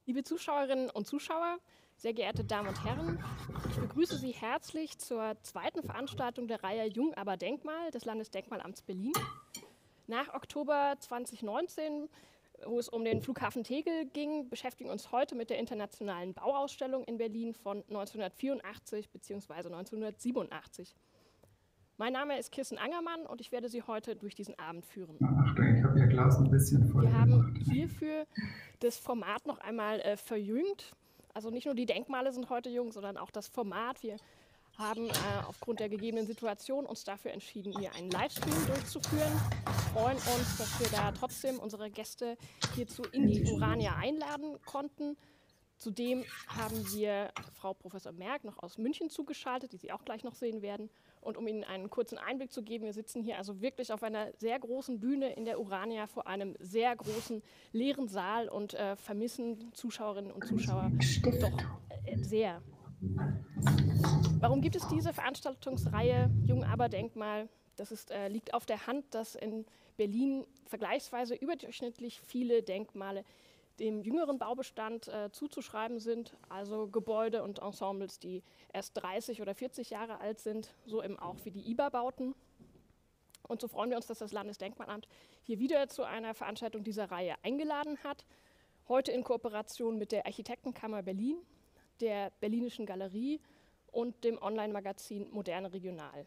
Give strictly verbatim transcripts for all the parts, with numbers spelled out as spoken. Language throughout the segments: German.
Liebe Zuschauerinnen und Zuschauer, sehr geehrte Damen und Herren, ich begrüße Sie herzlich zur zweiten Veranstaltung der Reihe Jung, aber Denkmal des Landesdenkmalamts Berlin. Nach Oktober zweitausendneunzehn, wo es um den Flughafen Tegel ging, beschäftigen wir uns heute mit der internationalen Bauausstellung in Berlin von neunzehnhundertvierundachtzig bzw. neunzehnhundertsiebenundachtzig. Mein Name ist Kirsten Angermann und ich werde Sie heute durch diesen Abend führen. Achtung, ich habe Ihr Glas ein bisschen voll Wir haben gemacht. hierfür das Format noch einmal äh, verjüngt. Also nicht nur die Denkmale sind heute jung, sondern auch das Format. Wir haben äh, aufgrund der gegebenen Situation uns dafür entschieden, hier einen Livestream durchzuführen. Wir freuen uns, dass wir da trotzdem unsere Gäste hierzu in die Urania einladen konnten. Zudem haben wir Frau Professor Merck noch aus München zugeschaltet, die Sie auch gleich noch sehen werden. Und um Ihnen einen kurzen Einblick zu geben, wir sitzen hier also wirklich auf einer sehr großen Bühne in der Urania vor einem sehr großen leeren Saal und äh, vermissen Zuschauerinnen und Zuschauer doch äh, sehr. Warum gibt es diese Veranstaltungsreihe Jung aber Denkmal? Das ist, äh, liegt auf der Hand, dass in Berlin vergleichsweise überdurchschnittlich viele Denkmale dem jüngeren Baubestand äh, zuzuschreiben sind, also Gebäude und Ensembles, die erst dreißig oder vierzig Jahre alt sind, so eben auch wie die I B A-Bauten. Und so freuen wir uns, dass das Landesdenkmalamt hier wieder zu einer Veranstaltung dieser Reihe eingeladen hat. Heute in Kooperation mit der Architektenkammer Berlin, der Berlinischen Galerie und dem Online-Magazin Moderne Regional.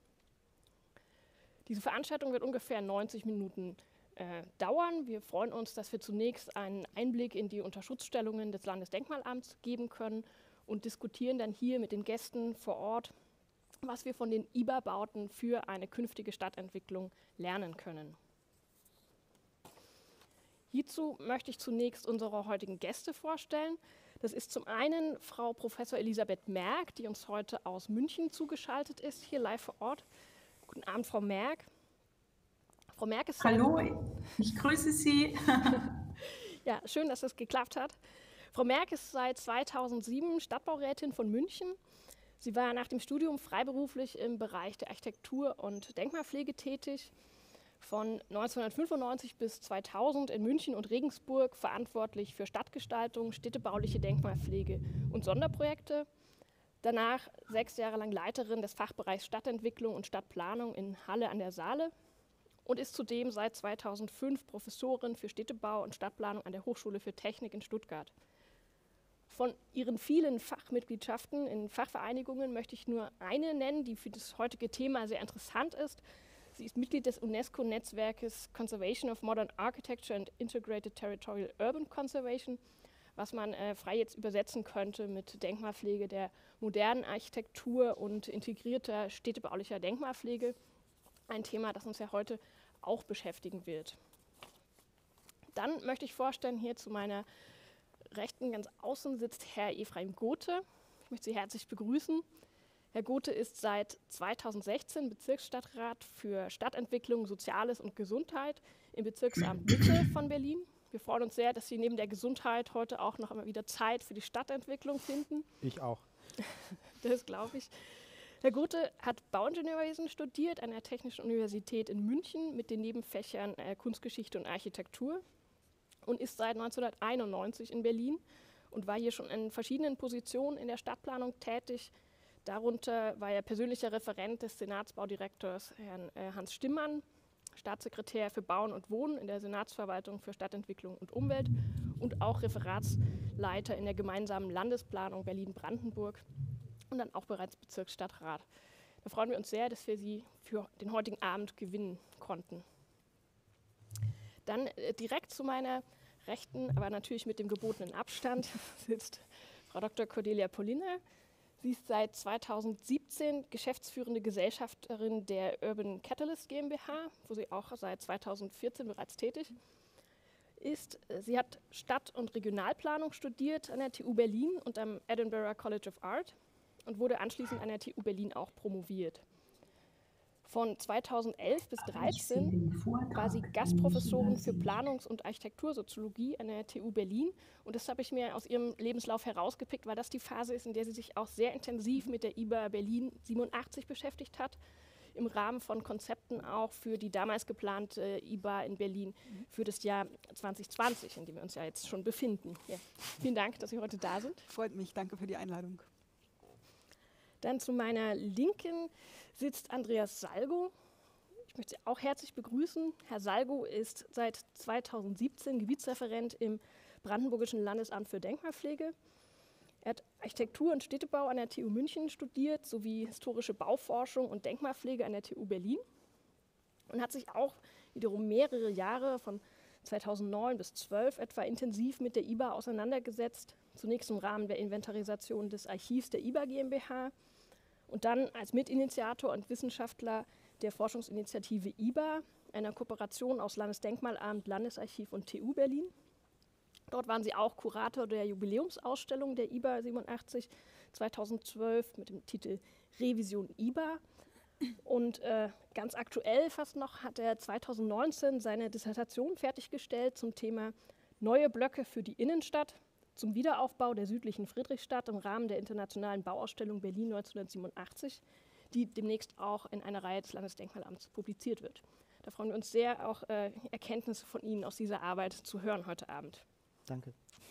Diese Veranstaltung wird ungefähr neunzig Minuten Äh, dauern. Wir freuen uns, dass wir zunächst einen Einblick in die Unterschutzstellungen des Landesdenkmalamts geben können und diskutieren dann hier mit den Gästen vor Ort, was wir von den I B A-Bauten für eine künftige Stadtentwicklung lernen können. Hierzu möchte ich zunächst unsere heutigen Gäste vorstellen. Das ist zum einen Frau Professor Elisabeth Merck, die uns heute aus München zugeschaltet ist, hier live vor Ort. Guten Abend, Frau Merck. Frau Merck ist Hallo, ich grüße Sie. Ja, schön, dass es geklappt hat. Frau Merck ist seit zweitausendsieben Stadtbaurätin von München. Sie war nach dem Studium freiberuflich im Bereich der Architektur und Denkmalpflege tätig. Von neunzehnhundertfünfundneunzig bis zweitausend in München und Regensburg verantwortlich für Stadtgestaltung, städtebauliche Denkmalpflege und Sonderprojekte. Danach sechs Jahre lang Leiterin des Fachbereichs Stadtentwicklung und Stadtplanung in Halle an der Saale und ist zudem seit zweitausendfünf Professorin für Städtebau und Stadtplanung an der Hochschule für Technik in Stuttgart. Von ihren vielen Fachmitgliedschaften in Fachvereinigungen möchte ich nur eine nennen, die für das heutige Thema sehr interessant ist. Sie ist Mitglied des UNESCO-Netzwerkes Conservation of Modern Architecture and Integrated Territorial Urban Conservation, was man äh, frei jetzt übersetzen könnte mit Denkmalpflege der modernen Architektur und integrierter städtebaulicher Denkmalpflege. Ein Thema, das uns ja heute auch beschäftigen wird. Dann möchte ich vorstellen, hier zu meiner Rechten ganz außen sitzt Herr Ephraim Gothe. Ich möchte Sie herzlich begrüßen. Herr Gothe ist seit zweitausendsechzehn Bezirksstadtrat für Stadtentwicklung, Soziales und Gesundheit im Bezirksamt Mitte von Berlin. Wir freuen uns sehr, dass Sie neben der Gesundheit heute auch noch einmal wieder Zeit für die Stadtentwicklung finden. Ich auch. Das glaube ich. Herr Gothe hat Bauingenieurwesen studiert an der Technischen Universität in München mit den Nebenfächern äh, Kunstgeschichte und Architektur und ist seit neunzehnhunderteinundneunzig in Berlin und war hier schon in verschiedenen Positionen in der Stadtplanung tätig. Darunter war er persönlicher Referent des Senatsbaudirektors Herrn äh, Hans Stimmann, Staatssekretär für Bauen und Wohnen in der Senatsverwaltung für Stadtentwicklung und Umwelt und auch Referatsleiter in der gemeinsamen Landesplanung Berlin-Brandenburg. Und dann auch bereits Bezirksstadtrat. Da freuen wir uns sehr, dass wir Sie für den heutigen Abend gewinnen konnten. Dann äh, direkt zu meiner Rechten, aber natürlich mit dem gebotenen Abstand, sitzt Frau Doktor Cordelia Polliner. Sie ist seit zweitausendsiebzehn geschäftsführende Gesellschafterin der Urban Catalyst GmbH, wo sie auch seit zweitausendvierzehn bereits tätig ist. Sie hat Stadt- und Regionalplanung studiert an der T U Berlin und am Edinburgh College of Art und wurde anschließend an der T U Berlin auch promoviert. Von zweitausendelf bis zweitausenddreizehn war sie Gastprofessorin für Planungs- und Architektursoziologie an der T U Berlin. Und das habe ich mir aus ihrem Lebenslauf herausgepickt, weil das die Phase ist, in der sie sich auch sehr intensiv mit der I B A Berlin siebenundachtzig beschäftigt hat. im Rahmen von Konzepten auch für die damals geplante I B A in Berlin für das Jahr zwanzig zwanzig, in dem wir uns ja jetzt schon befinden. Ja. Vielen Dank, dass Sie heute da sind. Freut mich, danke für die Einladung. Dann zu meiner Linken sitzt Andreas Salgo. Ich möchte Sie auch herzlich begrüßen. Herr Salgo ist seit zweitausendsiebzehn Gebietsreferent im Brandenburgischen Landesamt für Denkmalpflege. Er hat Architektur und Städtebau an der T U München studiert, sowie historische Bauforschung und Denkmalpflege an der T U Berlin und hat sich auch wiederum mehrere Jahre von zweitausendneun bis zweitausendzwölf etwa intensiv mit der I B A auseinandergesetzt, zunächst im Rahmen der Inventarisation des Archivs der I B A GmbH und dann als Mitinitiator und Wissenschaftler der Forschungsinitiative I B A, einer Kooperation aus Landesdenkmalamt, Landesarchiv und T U Berlin. Dort waren Sie auch Kurator der Jubiläumsausstellung der I B A siebenundachtzig zweitausendzwölf mit dem Titel Revision I B A. Und äh, ganz aktuell fast noch hat er zweitausendneunzehn seine Dissertation fertiggestellt zum Thema Neue Blöcke für die Innenstadt zum Wiederaufbau der südlichen Friedrichstadt im Rahmen der Internationalen Bauausstellung Berlin neunzehnhundertsiebenundachtzig, die demnächst auch in einer Reihe des Landesdenkmalamts publiziert wird. Da freuen wir uns sehr, auch äh, Erkenntnisse von Ihnen aus dieser Arbeit zu hören heute Abend. Danke.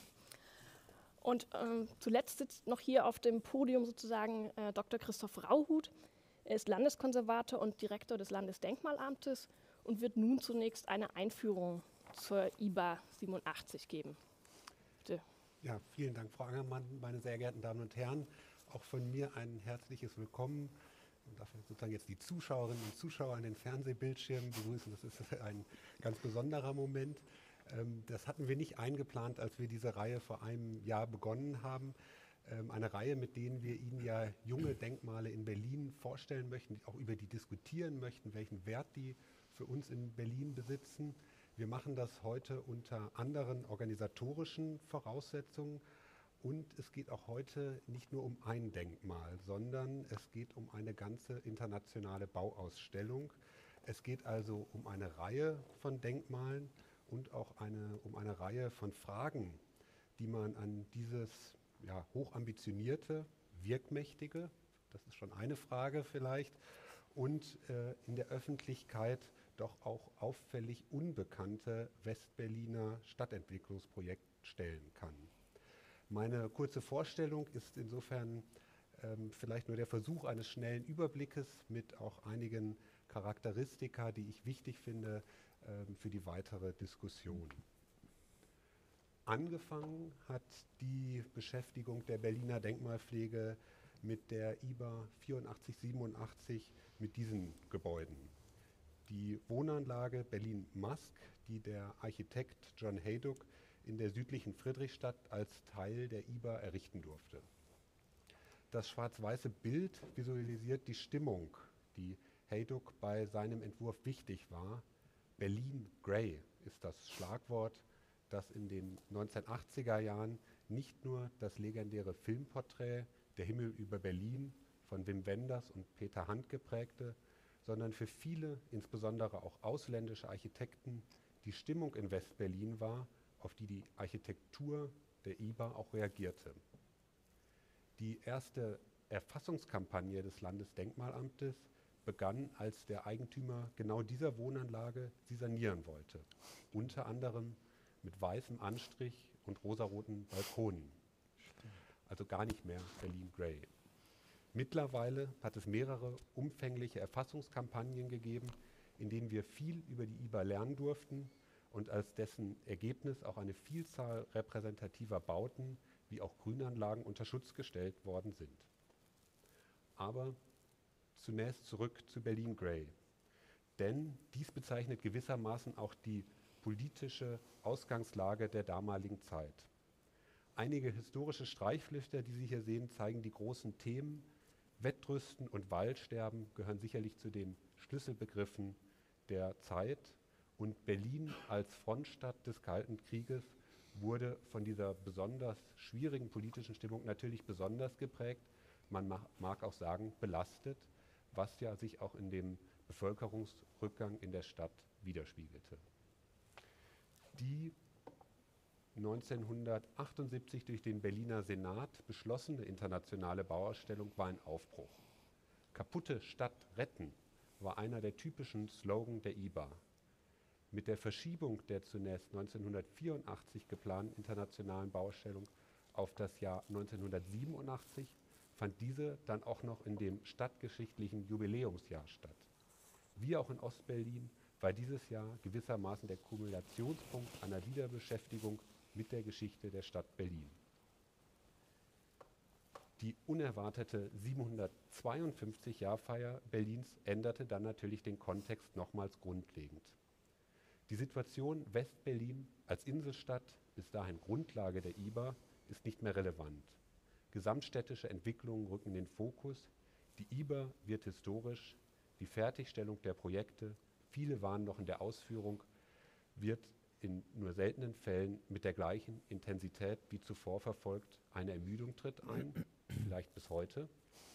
Und ähm, zuletzt sitzt noch hier auf dem Podium sozusagen äh, Doktor Christoph Rauhut. Er ist Landeskonservator und Direktor des Landesdenkmalamtes und wird nun zunächst eine Einführung zur I B A siebenundachtzig geben. Bitte. Ja, vielen Dank, Frau Angermann, meine sehr geehrten Damen und Herren. Auch von mir ein herzliches Willkommen. Ich darf sozusagen jetzt die Zuschauerinnen und Zuschauer an den Fernsehbildschirmen begrüßen. Das ist ein ganz besonderer Moment. Das hatten wir nicht eingeplant, als wir diese Reihe vor einem Jahr begonnen haben. Eine Reihe, mit denen wir Ihnen ja junge Denkmale in Berlin vorstellen möchten, auch über die diskutieren möchten, welchen Wert die für uns in Berlin besitzen. Wir machen das heute unter anderen organisatorischen Voraussetzungen. Und es geht auch heute nicht nur um ein Denkmal, sondern es geht um eine ganze internationale Bauausstellung. Es geht also um eine Reihe von Denkmalen und auch eine, um eine Reihe von Fragen, die man an dieses ja, hochambitionierte, wirkmächtige, das ist schon eine Frage vielleicht, und äh, in der Öffentlichkeit doch auch auffällig unbekannte Westberliner Stadtentwicklungsprojekt stellen kann. Meine kurze Vorstellung ist insofern ähm, vielleicht nur der Versuch eines schnellen Überblickes mit auch einigen Charakteristika, die ich wichtig finde ähm, für die weitere Diskussion. Angefangen hat die Beschäftigung der Berliner Denkmalpflege mit der I B A vierundachtzig siebenundachtzig mit diesen Gebäuden. Die Wohnanlage Berlin-Mask, die der Architekt John Hayduk in der südlichen Friedrichstadt als Teil der I B A errichten durfte. Das schwarz-weiße Bild visualisiert die Stimmung, die Hayduk bei seinem Entwurf wichtig war. Berlin Grey ist das Schlagwort, das in den neunzehnhundertachtziger Jahren nicht nur das legendäre Filmporträt Der Himmel über Berlin von Wim Wenders und Peter Hand geprägte, sondern für viele, insbesondere auch ausländische Architekten, die Stimmung in Westberlin war, auf die die Architektur der I B A auch reagierte. Die erste Erfassungskampagne des Landesdenkmalamtes begann, als der Eigentümer genau dieser Wohnanlage sie sanieren wollte, unter anderem mit weißem Anstrich und rosaroten Balkonen. Also gar nicht mehr Berlin Grey. Mittlerweile hat es mehrere umfängliche Erfassungskampagnen gegeben, in denen wir viel über die I B A lernen durften und als dessen Ergebnis auch eine Vielzahl repräsentativer Bauten wie auch Grünanlagen unter Schutz gestellt worden sind. Aber zunächst zurück zu Berlin Grey. Denn dies bezeichnet gewissermaßen auch die politische Ausgangslage der damaligen Zeit. Einige historische Streichflüchter, die Sie hier sehen, zeigen die großen Themen. Wettrüsten und Waldsterben gehören sicherlich zu den Schlüsselbegriffen der Zeit. Und Berlin als Frontstadt des Kalten Krieges wurde von dieser besonders schwierigen politischen Stimmung natürlich besonders geprägt. Man mag auch sagen, belastet, was ja sich auch in dem Bevölkerungsrückgang in der Stadt widerspiegelte. Die neunzehnhundertachtundsiebzig durch den Berliner Senat beschlossene internationale Bauausstellung war ein Aufbruch. Kaputte Stadt retten war einer der typischen Slogan der I B A. Mit der Verschiebung der zunächst neunzehnhundertvierundachtzig geplanten internationalen Baustellung auf das Jahr neunzehnhundertsiebenundachtzig fand diese dann auch noch in dem stadtgeschichtlichen Jubiläumsjahr statt. Wie auch in Ostberlin war dieses Jahr gewissermaßen der Kumulationspunkt einer Wiederbeschäftigung mit der Geschichte der Stadt Berlin. Die unerwartete siebenhundertzweiundfünfzig-Jahrfeier Berlins änderte dann natürlich den Kontext nochmals grundlegend. Die Situation West-Berlin als Inselstadt, bis dahin Grundlage der I B A, ist nicht mehr relevant. Gesamtstädtische Entwicklungen rücken in den Fokus, die I B A wird historisch, die Fertigstellung der Projekte, viele waren noch in der Ausführung, wird in nur seltenen Fällen mit der gleichen Intensität wie zuvor verfolgt. Eine Ermüdung tritt ein, vielleicht bis heute.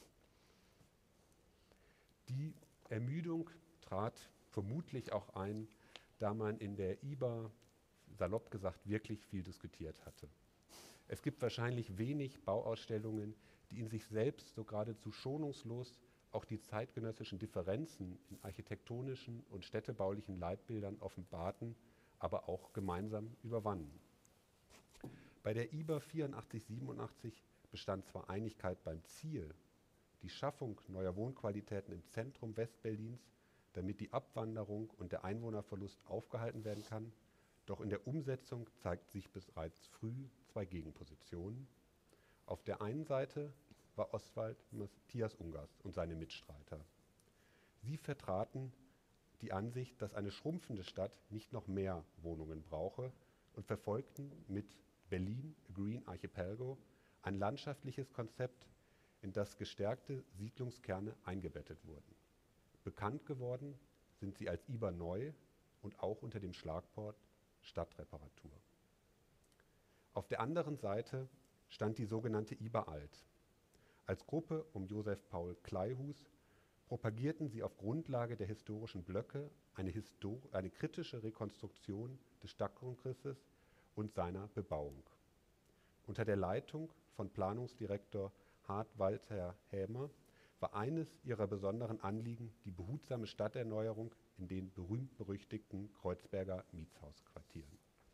Die Ermüdung trat vermutlich auch ein, da man in der I B A, salopp gesagt, wirklich viel diskutiert hatte. Es gibt wahrscheinlich wenig Bauausstellungen, die in sich selbst so geradezu schonungslos auch die zeitgenössischen Differenzen in architektonischen und städtebaulichen Leitbildern offenbarten, aber auch gemeinsam überwanden. Bei der I B A vierundachtzig siebenundachtzig bestand zwar Einigkeit beim Ziel, die Schaffung neuer Wohnqualitäten im Zentrum Westberlins, damit die Abwanderung und der Einwohnerverlust aufgehalten werden kann, doch in der Umsetzung zeigt sich bereits früh zwei Gegenpositionen. Auf der einen Seite war Oswald Matthias Ungers und seine Mitstreiter. Sie vertraten die Ansicht, dass eine schrumpfende Stadt nicht noch mehr Wohnungen brauche und verfolgten mit Berlin, a Green Archipelago, ein landschaftliches Konzept, in das gestärkte Siedlungskerne eingebettet wurden. Bekannt geworden sind sie als I B A neu und auch unter dem Schlagwort Stadtreparatur. Auf der anderen Seite stand die sogenannte I B A alt. Als Gruppe um Josef Paul Kleihues propagierten sie auf Grundlage der historischen Blöcke eine, Histor- eine kritische Rekonstruktion des Stadtgrundrisses und seiner Bebauung. Unter der Leitung von Planungsdirektor Hart-Walter Hämer war eines ihrer besonderen Anliegen die behutsame Stadterneuerung in den berühmt-berüchtigten Kreuzberger Mietshausquartieren.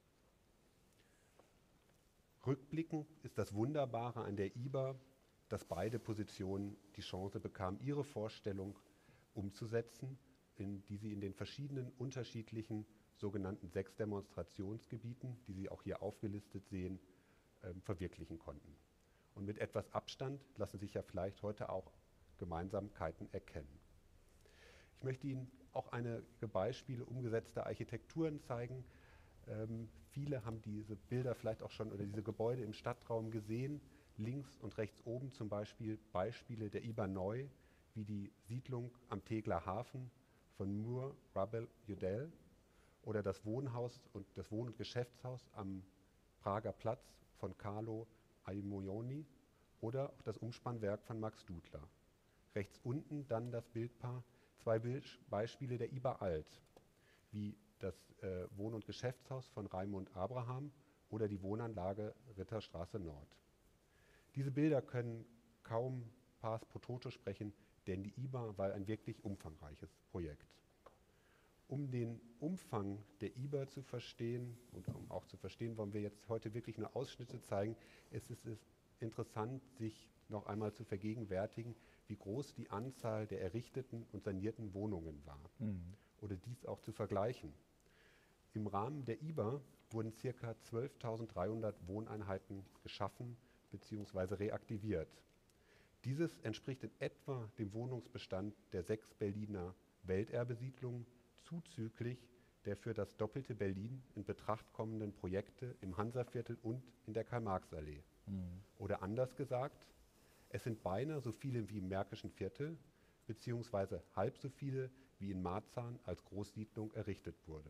Rückblickend ist das Wunderbare an der I B A, dass beide Positionen die Chance bekamen, ihre Vorstellung umzusetzen, in die sie in den verschiedenen unterschiedlichen sogenannten sechs Demonstrationsgebieten, die Sie auch hier aufgelistet sehen, äh, verwirklichen konnten. Und mit etwas Abstand lassen sich ja vielleicht heute auch Gemeinsamkeiten erkennen. Ich möchte Ihnen auch einige Beispiele umgesetzter Architekturen zeigen. Ähm, viele haben diese Bilder vielleicht auch schon oder diese Gebäude im Stadtraum gesehen. Links und rechts oben zum Beispiel Beispiele der I B A neu, wie die Siedlung am Tegeler Hafen von Moore Rubel Udell oder das Wohnhaus und das Wohn- und Geschäftshaus am Prager Platz von Carlo Aimoioni oder auch das Umspannwerk von Max Dudler. Rechts unten dann das Bildpaar, zwei Bild Beispiele der I B A alt, wie das äh, Wohn- und Geschäftshaus von Raimund Abraham oder die Wohnanlage Ritterstraße Nord. Diese Bilder können kaum pars pro toto sprechen, denn die I B A war ein wirklich umfangreiches Projekt. Um den Umfang der I B A zu verstehen und um auch zu verstehen, wollen wir jetzt heute wirklich nur Ausschnitte zeigen, es ist, ist interessant, sich noch einmal zu vergegenwärtigen, wie groß die Anzahl der errichteten und sanierten Wohnungen war. Mhm. Oder dies auch zu vergleichen. Im Rahmen der I B A wurden ca. zwölftausenddreihundert Wohneinheiten geschaffen bzw. reaktiviert. Dieses entspricht in etwa dem Wohnungsbestand der sechs Berliner Welterbesiedlungen zuzüglich der für das doppelte Berlin in Betracht kommenden Projekte im Hansaviertel und in der Karl-Marx-Allee. Mhm. Oder anders gesagt, es sind beinahe so viele wie im Märkischen Viertel, beziehungsweise halb so viele wie in Marzahn als Großsiedlung errichtet wurde.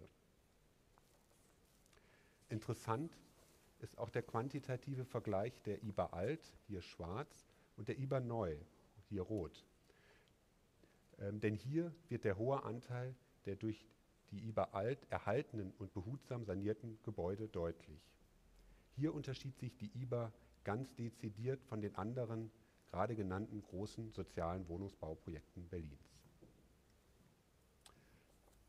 Interessant ist auch der quantitative Vergleich der I B A alt, hier schwarz, und der I B A neu, hier rot. Ähm, denn hier wird der hohe Anteil der durch die I B A alt erhaltenen und behutsam sanierten Gebäude deutlich. Hier unterschied sich die I B A ganz dezidiert von den anderen, gerade genannten großen sozialen Wohnungsbauprojekten Berlins.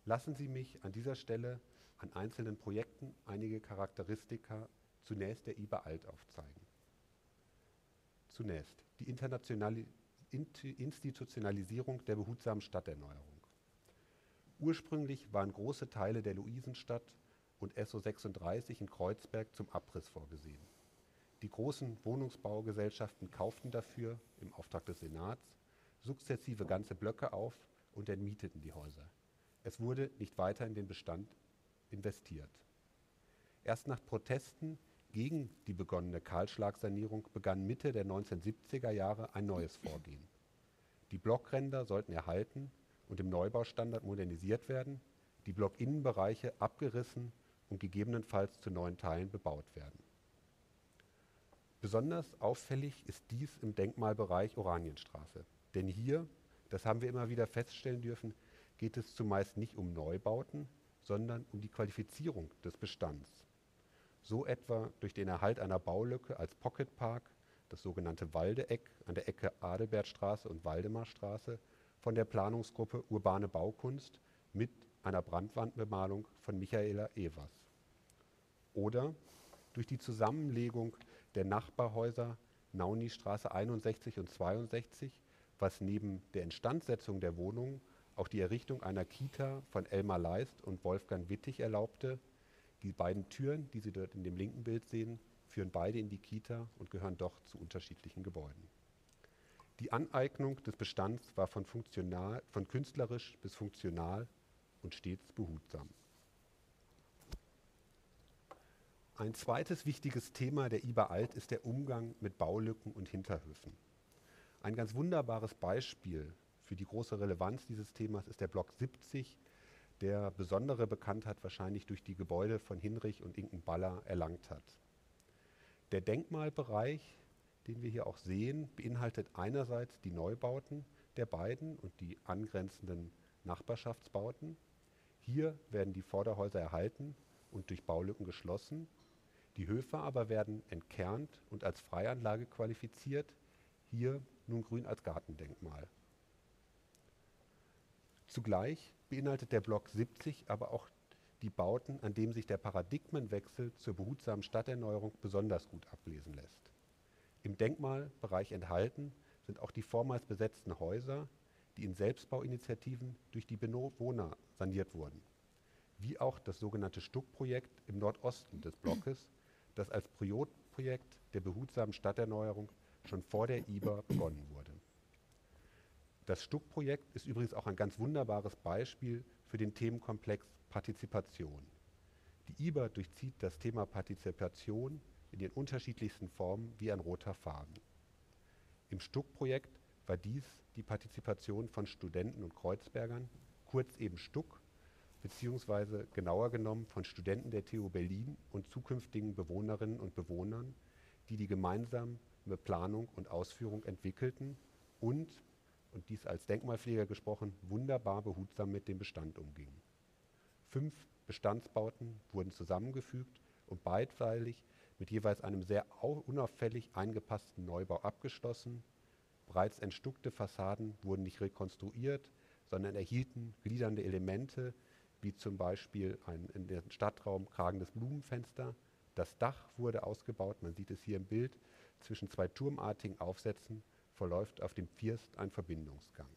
Lassen Sie mich an dieser Stelle an einzelnen Projekten einige Charakteristika zunächst der I B A Alt aufzeigen. Zunächst die internationale Institutionalisierung der behutsamen Stadterneuerung. Ursprünglich waren große Teile der Luisenstadt und S O sechsunddreißig in Kreuzberg zum Abriss vorgesehen. Die großen Wohnungsbaugesellschaften kauften dafür, im Auftrag des Senats, sukzessive ganze Blöcke auf und entmieteten die Häuser. Es wurde nicht weiter in den Bestand investiert. Erst nach Protesten gegen die begonnene Kahlschlagsanierung begann Mitte der neunzehnhundertsiebziger Jahre ein neues Vorgehen. Die Blockränder sollten erhalten und im Neubaustandard modernisiert werden, die Blockinnenbereiche abgerissen und gegebenenfalls zu neuen Teilen bebaut werden. Besonders auffällig ist dies im Denkmalbereich Oranienstraße. Denn hier, das haben wir immer wieder feststellen dürfen, geht es zumeist nicht um Neubauten, sondern um die Qualifizierung des Bestands. So etwa durch den Erhalt einer Baulücke als Pocketpark, das sogenannte Waldeeck an der Ecke Adelbertstraße und Waldemarstraße, von der Planungsgruppe Urbane Baukunst mit einer Brandwandbemalung von Michaela Evers. Oder durch die Zusammenlegung der Nachbarhäuser Naunistraße einundsechzig und zweiundsechzig, was neben der Instandsetzung der Wohnungen auch die Errichtung einer Kita von Elmar Leist und Wolfgang Wittig erlaubte. Die beiden Türen, die Sie dort in dem linken Bild sehen, führen beide in die Kita und gehören doch zu unterschiedlichen Gebäuden. Die Aneignung des Bestands war von, funktional, von künstlerisch bis funktional und stets behutsam. Ein zweites wichtiges Thema der I B A Alt ist der Umgang mit Baulücken und Hinterhöfen. Ein ganz wunderbares Beispiel für die große Relevanz dieses Themas ist der Block siebzig, der besondere Bekanntheit wahrscheinlich durch die Gebäude von Hinrich und Inken Baller erlangt hat. Der Denkmalbereich, den wir hier auch sehen, beinhaltet einerseits die Neubauten der beiden und die angrenzenden Nachbarschaftsbauten. Hier werden die Vorderhäuser erhalten und durch Baulücken geschlossen. Die Höfe aber werden entkernt und als Freianlage qualifiziert, hier nun grün als Gartendenkmal. Zugleich beinhaltet der Block siebzig aber auch die Bauten, an denen sich der Paradigmenwechsel zur behutsamen Stadterneuerung besonders gut ablesen lässt. Im Denkmalbereich enthalten sind auch die vormals besetzten Häuser, die in Selbstbauinitiativen durch die Bewohner saniert wurden, wie auch das sogenannte Stuck-Projekt im Nordosten des Blockes, das als Pilotprojekt der behutsamen Stadterneuerung schon vor der I B A begonnen wurde. Das Stuck-Projekt ist übrigens auch ein ganz wunderbares Beispiel für den Themenkomplex Partizipation. Die I B A durchzieht das Thema Partizipation in den unterschiedlichsten Formen wie ein roter Faden. Im Stuck-Projekt war dies die Partizipation von Studenten und Kreuzbergern, kurz eben Stuck, beziehungsweise genauer genommen von Studenten der T U Berlin und zukünftigen Bewohnerinnen und Bewohnern, die die gemeinsame Planung und Ausführung entwickelten und, und dies als Denkmalpfleger gesprochen, wunderbar behutsam mit dem Bestand umgingen. Fünf Bestandsbauten wurden zusammengefügt und beidweilig mit jeweils einem sehr unauffällig eingepassten Neubau abgeschlossen. Bereits entstuckte Fassaden wurden nicht rekonstruiert, sondern erhielten gliedernde Elemente, wie zum Beispiel ein in den Stadtraum kragendes Blumenfenster. Das Dach wurde ausgebaut, man sieht es hier im Bild, zwischen zwei turmartigen Aufsätzen verläuft auf dem First ein Verbindungsgang.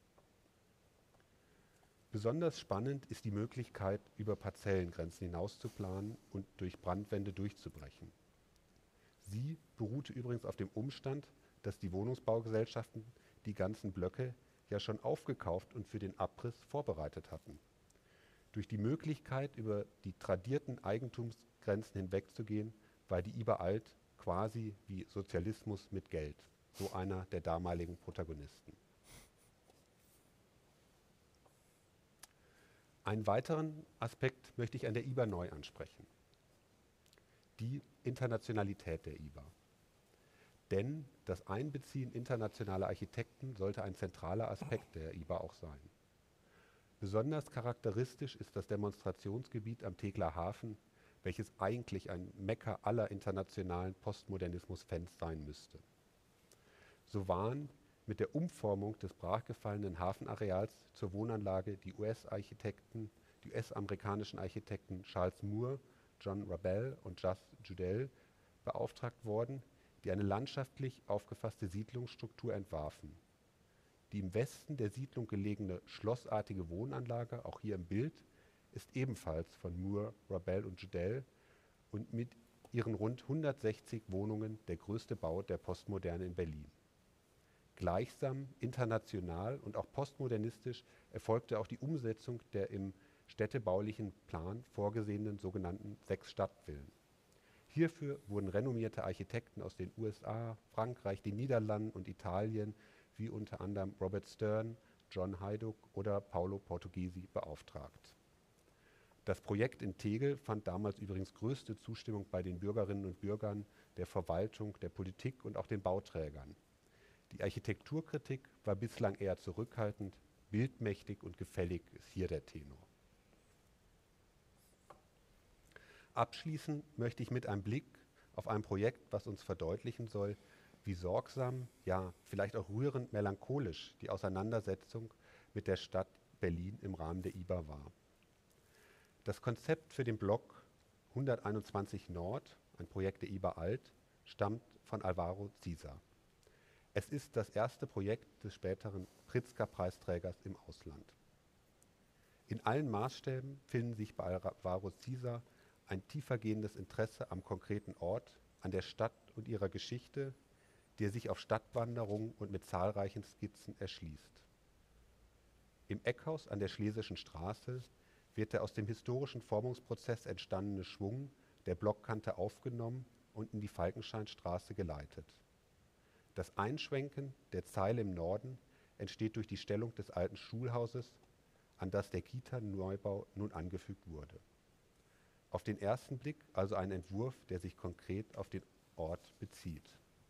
Besonders spannend ist die Möglichkeit, über Parzellengrenzen hinaus zu planen und durch Brandwände durchzubrechen. Sie beruhte übrigens auf dem Umstand, dass die Wohnungsbaugesellschaften die ganzen Blöcke ja schon aufgekauft und für den Abriss vorbereitet hatten. Durch die Möglichkeit, über die tradierten Eigentumsgrenzen hinwegzugehen, war die I B A Alt quasi wie Sozialismus mit Geld, so einer der damaligen Protagonisten. Einen weiteren Aspekt möchte ich an der I B A neu ansprechen. Die Internationalität der I B A. Denn das Einbeziehen internationaler Architekten sollte ein zentraler Aspekt der I B A auch sein. Besonders charakteristisch ist das Demonstrationsgebiet am Tegeler Hafen, welches eigentlich ein Mekka aller internationalen Postmodernismus-Fans sein müsste. So waren mit der Umformung des brachgefallenen Hafenareals zur Wohnanlage die U S-Architekten die U S-amerikanischen Architekten Charles Moore, John Rabel und Jas Judell beauftragt worden, die eine landschaftlich aufgefasste Siedlungsstruktur entwarfen. Die im Westen der Siedlung gelegene schlossartige Wohnanlage, auch hier im Bild, ist ebenfalls von Moore, Rabel und Judell und mit ihren rund hundertsechzig Wohnungen der größte Bau der Postmoderne in Berlin. Gleichsam, international und auch postmodernistisch erfolgte auch die Umsetzung der im städtebaulichen Plan vorgesehenen sogenannten sechs Stadtvillen. Hierfür wurden renommierte Architekten aus den U S A, Frankreich, den Niederlanden und Italien, wie unter anderem Robert Stern, John Hajduk oder Paolo Portoghesi beauftragt. Das Projekt in Tegel fand damals übrigens größte Zustimmung bei den Bürgerinnen und Bürgern, der Verwaltung, der Politik und auch den Bauträgern. Die Architekturkritik war bislang eher zurückhaltend, bildmächtig und gefällig ist hier der Tenor. Abschließen möchte ich mit einem Blick auf ein Projekt, was uns verdeutlichen soll, wie sorgsam, ja vielleicht auch rührend melancholisch die Auseinandersetzung mit der Stadt Berlin im Rahmen der I B A war. Das Konzept für den Block hunderteinundzwanzig Nord, ein Projekt der I B A Alt, stammt von Alvaro Siza. Es ist das erste Projekt des späteren Pritzker-Preisträgers im Ausland. In allen Maßstäben finden sich bei Alvaro Siza ein tiefergehendes Interesse am konkreten Ort, an der Stadt und ihrer Geschichte, die er sich auf Stadtwanderungen und mit zahlreichen Skizzen erschließt. Im Eckhaus an der Schlesischen Straße wird der aus dem historischen Formungsprozess entstandene Schwung der Blockkante aufgenommen und in die Falkensteinstraße geleitet. Das Einschwenken der Zeile im Norden entsteht durch die Stellung des alten Schulhauses, an das der Kita-Neubau nun angefügt wurde. Auf den ersten Blick also ein Entwurf, der sich konkret auf den Ort bezieht.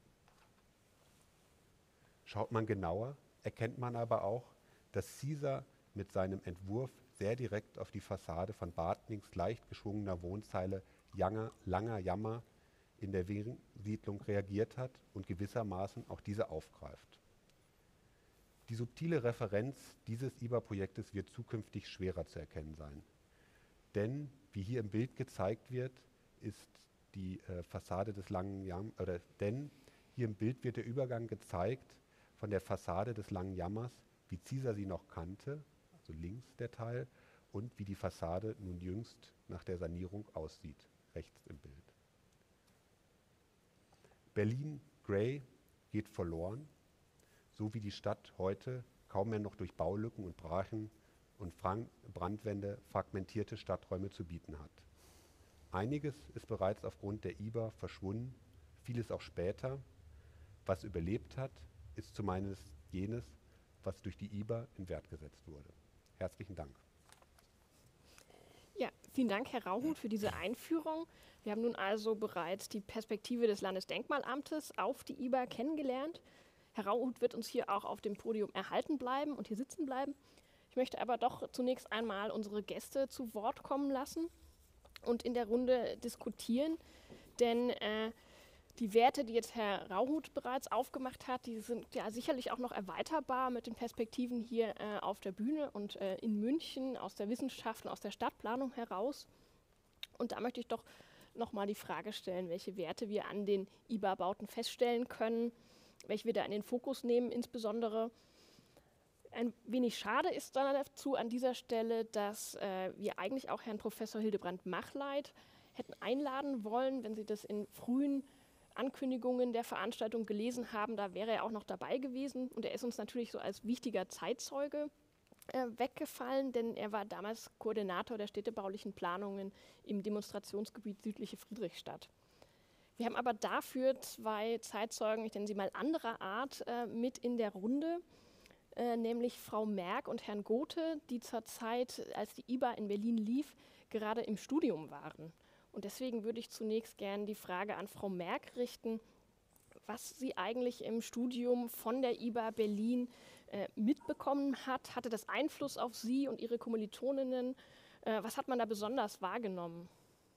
Schaut man genauer, erkennt man aber auch, dass Siza mit seinem Entwurf sehr direkt auf die Fassade von Bartnings leicht geschwungener Wohnzeile Langer, Langer Jammer in der Siedlung reagiert hat und gewissermaßen auch diese aufgreift. Die subtile Referenz dieses I B A-Projektes wird zukünftig schwerer zu erkennen sein. Denn, wie hier im Bild gezeigt wird, ist die äh, Fassade des Langen Jammers, oder denn hier im Bild wird der Übergang gezeigt von der Fassade des Langen Jammers, wie Siza sie noch kannte, also links der Teil, und wie die Fassade nun jüngst nach der Sanierung aussieht, rechts im Bild. Berlin Grey geht verloren, so wie die Stadt heute kaum mehr noch durch Baulücken und Brachen und Brandwände fragmentierte Stadträume zu bieten hat. Einiges ist bereits aufgrund der I B A verschwunden, vieles auch später. Was überlebt hat, ist zumindest jenes, was durch die I B A in Wert gesetzt wurde. Herzlichen Dank. Ja, vielen Dank, Herr Rauhut, für diese Einführung. Wir haben nun also bereits die Perspektive des Landesdenkmalamtes auf die I B A kennengelernt. Herr Rauhut wird uns hier auch auf dem Podium erhalten bleiben und hier sitzen bleiben. Ich möchte aber doch zunächst einmal unsere Gäste zu Wort kommen lassen und in der Runde diskutieren, denn äh, die Werte, die jetzt Herr Rauhut bereits aufgemacht hat, die sind ja sicherlich auch noch erweiterbar mit den Perspektiven hier äh, auf der Bühne und äh, in München aus der Wissenschaft und aus der Stadtplanung heraus. Und da möchte ich doch nochmal die Frage stellen, welche Werte wir an den I B A-Bauten feststellen können, welche wir da in den Fokus nehmen insbesondere. Ein wenig schade ist dann dazu an dieser Stelle, dass äh, wir eigentlich auch Herrn Professor Hildebrand Machleit hätten einladen wollen, wenn Sie das in frühen Ankündigungen der Veranstaltung gelesen haben, da wäre er auch noch dabei gewesen und er ist uns natürlich so als wichtiger Zeitzeuge äh, weggefallen, denn er war damals Koordinator der städtebaulichen Planungen im Demonstrationsgebiet südliche Friedrichstadt. Wir haben aber dafür zwei Zeitzeugen, ich nenne sie mal anderer Art, äh, mit in der Runde, äh, nämlich Frau Merck und Herrn Gothe, die zur Zeit, als die I B A in Berlin lief, gerade im Studium waren. Und deswegen würde ich zunächst gerne die Frage an Frau Merck richten, was sie eigentlich im Studium von der I B A Berlin äh, mitbekommen hat. Hatte das Einfluss auf Sie und Ihre Kommilitoninnen? Äh, was hat man da besonders wahrgenommen?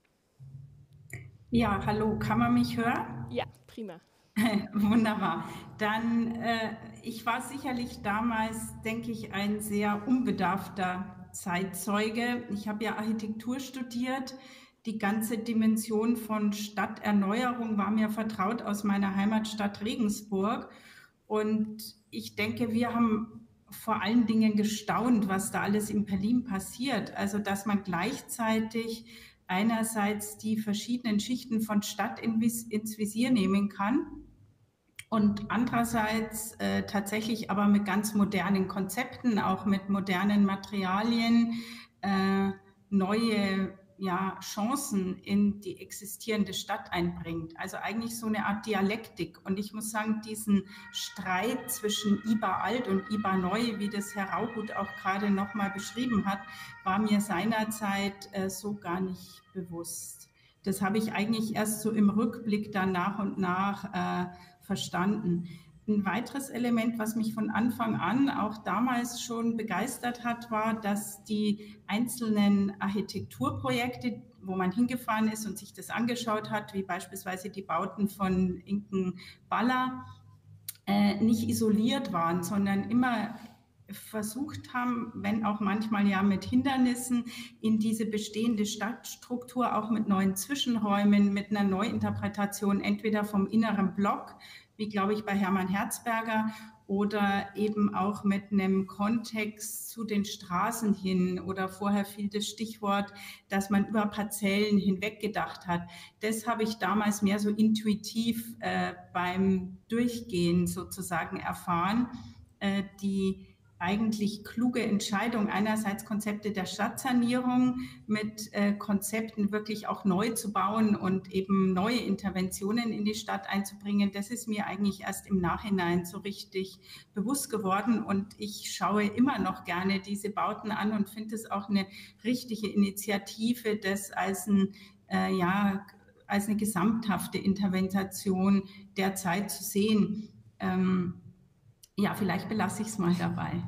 Ja, hallo, kann man mich hören? Ja, prima. Wunderbar. Dann, äh, ich war sicherlich damals, denke ich, ein sehr unbedarfter Zeitzeuge. Ich habe ja Architektur studiert. Die ganze Dimension von Stadterneuerung war mir vertraut aus meiner Heimatstadt Regensburg. Und ich denke, wir haben vor allen Dingen gestaunt, was da alles in Berlin passiert. Also, dass man gleichzeitig einerseits die verschiedenen Schichten von Stadt ins Visier nehmen kann und andererseits äh, tatsächlich aber mit ganz modernen Konzepten, auch mit modernen Materialien, äh, neue ja, Chancen in die existierende Stadt einbringt. Also eigentlich so eine Art Dialektik. Und ich muss sagen, diesen Streit zwischen I B A alt und I B A neu, wie das Herr Rauhut auch gerade nochmal beschrieben hat, war mir seinerzeit äh, so gar nicht bewusst. Das habe ich eigentlich erst so im Rückblick dann nach und nach äh, verstanden. Ein weiteres Element, was mich von Anfang an auch damals schon begeistert hat, war, dass die einzelnen Architekturprojekte, wo man hingefahren ist und sich das angeschaut hat, wie beispielsweise die Bauten von Inken Baller, äh, nicht isoliert waren, sondern immer versucht haben, wenn auch manchmal ja mit Hindernissen, in diese bestehende Stadtstruktur auch mit neuen Zwischenräumen, mit einer Neuinterpretation entweder vom inneren Block, wie glaube ich bei Hermann Herzberger, oder eben auch mit einem Kontext zu den Straßen hin, oder vorher fiel das Stichwort, dass man über Parzellen hinweg gedacht hat. Das habe ich damals mehr so intuitiv äh, beim Durchgehen sozusagen erfahren, äh, die eigentlich kluge Entscheidung, einerseits Konzepte der Stadtsanierung mit äh, Konzepten wirklich auch neu zu bauen und eben neue Interventionen in die Stadt einzubringen. Das ist mir eigentlich erst im Nachhinein so richtig bewusst geworden und ich schaue immer noch gerne diese Bauten an und finde es auch eine richtige Initiative, das als ein, äh, ja, als eine gesamthafte Intervention der Zeit zu sehen. Ähm, Ja, vielleicht belasse ich es mal dabei.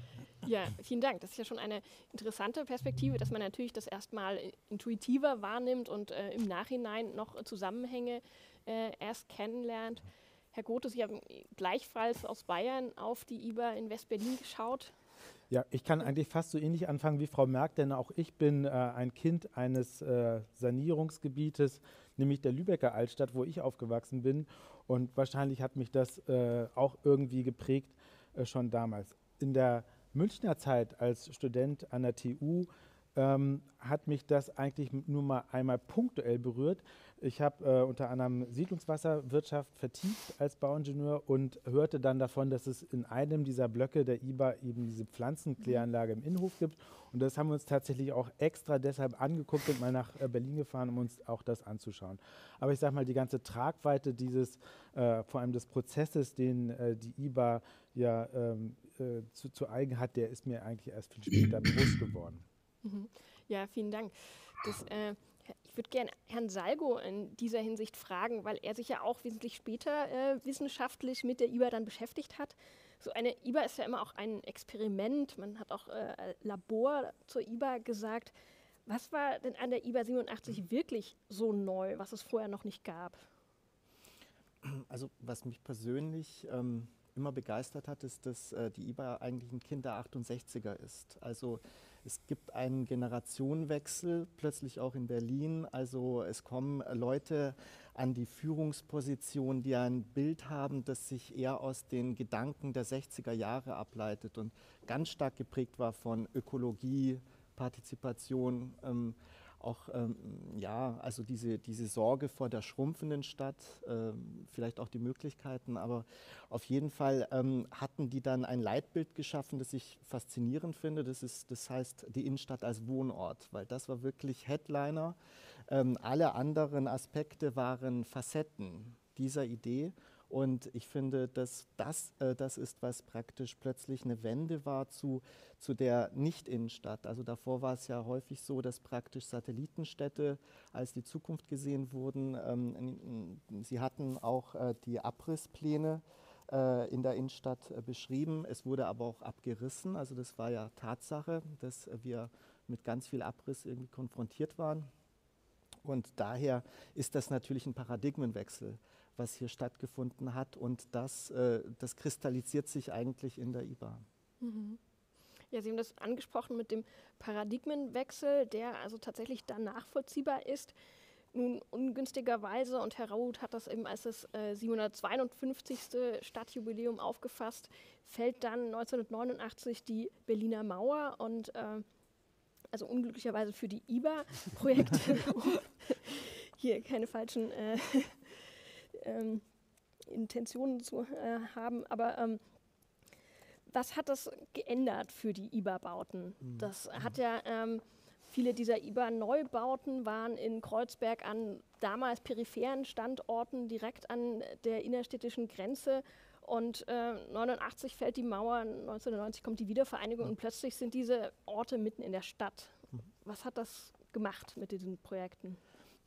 Ja, vielen Dank. Das ist ja schon eine interessante Perspektive, dass man natürlich das erstmal intuitiver wahrnimmt und äh, im Nachhinein noch Zusammenhänge äh, erst kennenlernt. Herr Grote, Sie haben gleichfalls aus Bayern auf die I B A in West-Berlin geschaut. Ja, ich kann eigentlich fast so ähnlich anfangen wie Frau Merck, denn auch ich bin äh, ein Kind eines äh, Sanierungsgebietes, nämlich der Lübecker Altstadt, wo ich aufgewachsen bin. Und wahrscheinlich hat mich das äh, auch irgendwie geprägt, äh, schon damals. In der Münchner Zeit als Student an der T U ähm, hat mich das eigentlich nur mal einmal punktuell berührt. Ich habe äh, unter anderem Siedlungswasserwirtschaft vertieft als Bauingenieur und hörte dann davon, dass es in einem dieser Blöcke der I B A eben diese Pflanzenkläranlage im Innenhof gibt. Und das haben wir uns tatsächlich auch extra deshalb angeguckt und mal nach äh, Berlin gefahren, um uns auch das anzuschauen. Aber ich sage mal, die ganze Tragweite dieses, äh, vor allem des Prozesses, den äh, die I B A ja ähm, äh, zu, zu eigen hat, der ist mir eigentlich erst viel später bewusst geworden. Mhm. Ja, vielen Dank. Das, äh, ich würde gerne Herrn Salgo in dieser Hinsicht fragen, weil er sich ja auch wesentlich später äh, wissenschaftlich mit der I B A dann beschäftigt hat. So eine I B A ist ja immer auch ein Experiment. Man hat auch äh, Labor zur I B A gesagt. Was war denn an der I B A siebenundachtzig wirklich so neu, was es vorher noch nicht gab? Also was mich persönlich ähm, immer begeistert hat, ist, dass äh, die I B A eigentlich ein Kind der achtundsechziger ist. Also es gibt einen Generationenwechsel, plötzlich auch in Berlin. Also es kommen Leute an die Führungsposition, die ein Bild haben, das sich eher aus den Gedanken der sechziger Jahre ableitet und ganz stark geprägt war von Ökologie, Partizipation, ähm, auch ähm, ja, also diese, diese Sorge vor der schrumpfenden Stadt, ähm, vielleicht auch die Möglichkeiten, aber auf jeden Fall ähm, hatten die dann ein Leitbild geschaffen, das ich faszinierend finde. Das ist, das heißt die Innenstadt als Wohnort, weil das war wirklich Headliner. Ähm, alle anderen Aspekte waren Facetten dieser Idee. Und ich finde, dass das äh, das ist, was praktisch plötzlich eine Wende war zu, zu der Nicht-Innenstadt. Also davor war es ja häufig so, dass praktisch Satellitenstädte als die Zukunft gesehen wurden. Ähm, sie hatten auch äh, die Abrisspläne äh, in der Innenstadt äh, beschrieben. Es wurde aber auch abgerissen. Also das war ja Tatsache, dass wir mit ganz viel Abriss irgendwie konfrontiert waren. Und daher ist das natürlich ein Paradigmenwechsel, was hier stattgefunden hat, und das, äh, das kristallisiert sich eigentlich in der I B A. Mhm. Ja, Sie haben das angesprochen mit dem Paradigmenwechsel, der also tatsächlich dann nachvollziehbar ist. Nun ungünstigerweise, und Herr Rauth hat das eben als das äh, siebenhundertzweiundfünfzigste Stadtjubiläum aufgefasst, fällt dann neunzehnhundertneunundachtzig die Berliner Mauer und äh, also unglücklicherweise für die I B A-Projekte, um hier keine falschen äh, ähm, Intentionen zu äh, haben, aber ähm, was hat das geändert für die I B A-Bauten? Mhm. Das hat ja, ähm, viele dieser I B A-Neubauten waren in Kreuzberg an damals peripheren Standorten direkt an der innerstädtischen Grenze. Und äh, neunundachtzig fällt die Mauer, neunzehnhundertneunzig kommt die Wiedervereinigung, mhm. und plötzlich sind diese Orte mitten in der Stadt. Mhm. Was hat das gemacht mit diesen Projekten?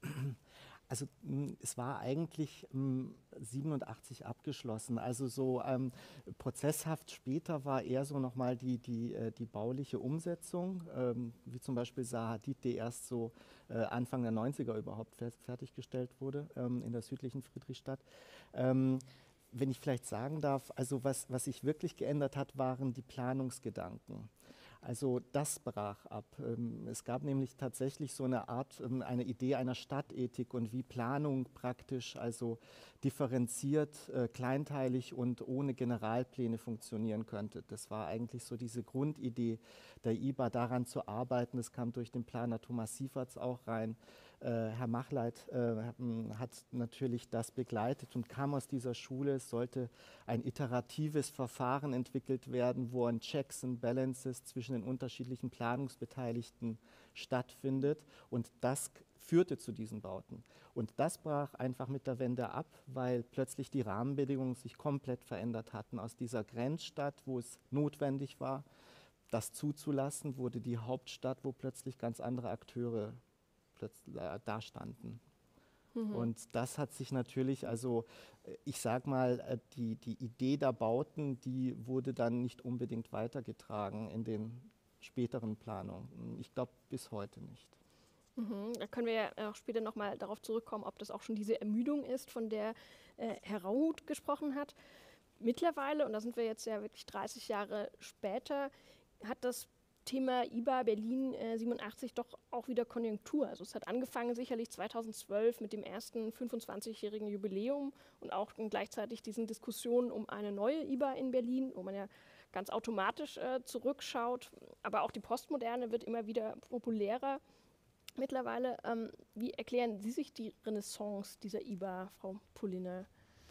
Also mh, es war eigentlich mh, siebenundachtzig abgeschlossen. Also so ähm, prozesshaft später war eher so nochmal die, die, äh, die bauliche Umsetzung, ähm, wie zum Beispiel Zaha Hadid, die erst so äh, Anfang der neunziger überhaupt fer fertiggestellt wurde ähm, in der südlichen Friedrichstadt. Ähm, wenn ich vielleicht sagen darf, also was, was sich wirklich geändert hat, waren die Planungsgedanken. Also das brach ab. Es gab nämlich tatsächlich so eine Art, eine Idee einer Stadtethik und wie Planung praktisch, also differenziert, äh, kleinteilig und ohne Generalpläne funktionieren könnte. Das war eigentlich so diese Grundidee der I B A, daran zu arbeiten. Das kam durch den Planer Thomas Sieverts auch rein. Äh, Herr Machleit äh, hat natürlich das begleitet und kam aus dieser Schule. Es sollte ein iteratives Verfahren entwickelt werden, wo ein Checks and Balances zwischen den unterschiedlichen Planungsbeteiligten stattfindet. Und das führte zu diesen Bauten. Und das brach einfach mit der Wende ab, weil plötzlich die Rahmenbedingungen sich komplett verändert hatten. Aus dieser Grenzstadt, wo es notwendig war, das zuzulassen, wurde die Hauptstadt, wo plötzlich ganz andere Akteure plötzlich äh, dastanden. Mhm. Und das hat sich natürlich, also ich sag mal, die, die Idee der Bauten, die wurde dann nicht unbedingt weitergetragen in den späteren Planungen. Ich glaube bis heute nicht. Mhm. Da können wir ja auch später nochmal darauf zurückkommen, ob das auch schon diese Ermüdung ist, von der äh, Herr Rauth gesprochen hat. Mittlerweile, und da sind wir jetzt ja wirklich dreißig Jahre später, hat das Thema I B A Berlin äh, siebenundachtzig doch auch wieder Konjunktur. Also es hat angefangen sicherlich zweitausendzwölf mit dem ersten fünfundzwanzigjährigen Jubiläum und auch gleichzeitig diesen Diskussionen um eine neue I B A in Berlin, wo man ja ganz automatisch äh, zurückschaut. Aber auch die Postmoderne wird immer wieder populärer. Mittlerweile, ähm, wie erklären Sie sich die Renaissance dieser I B A, Frau Pullinger?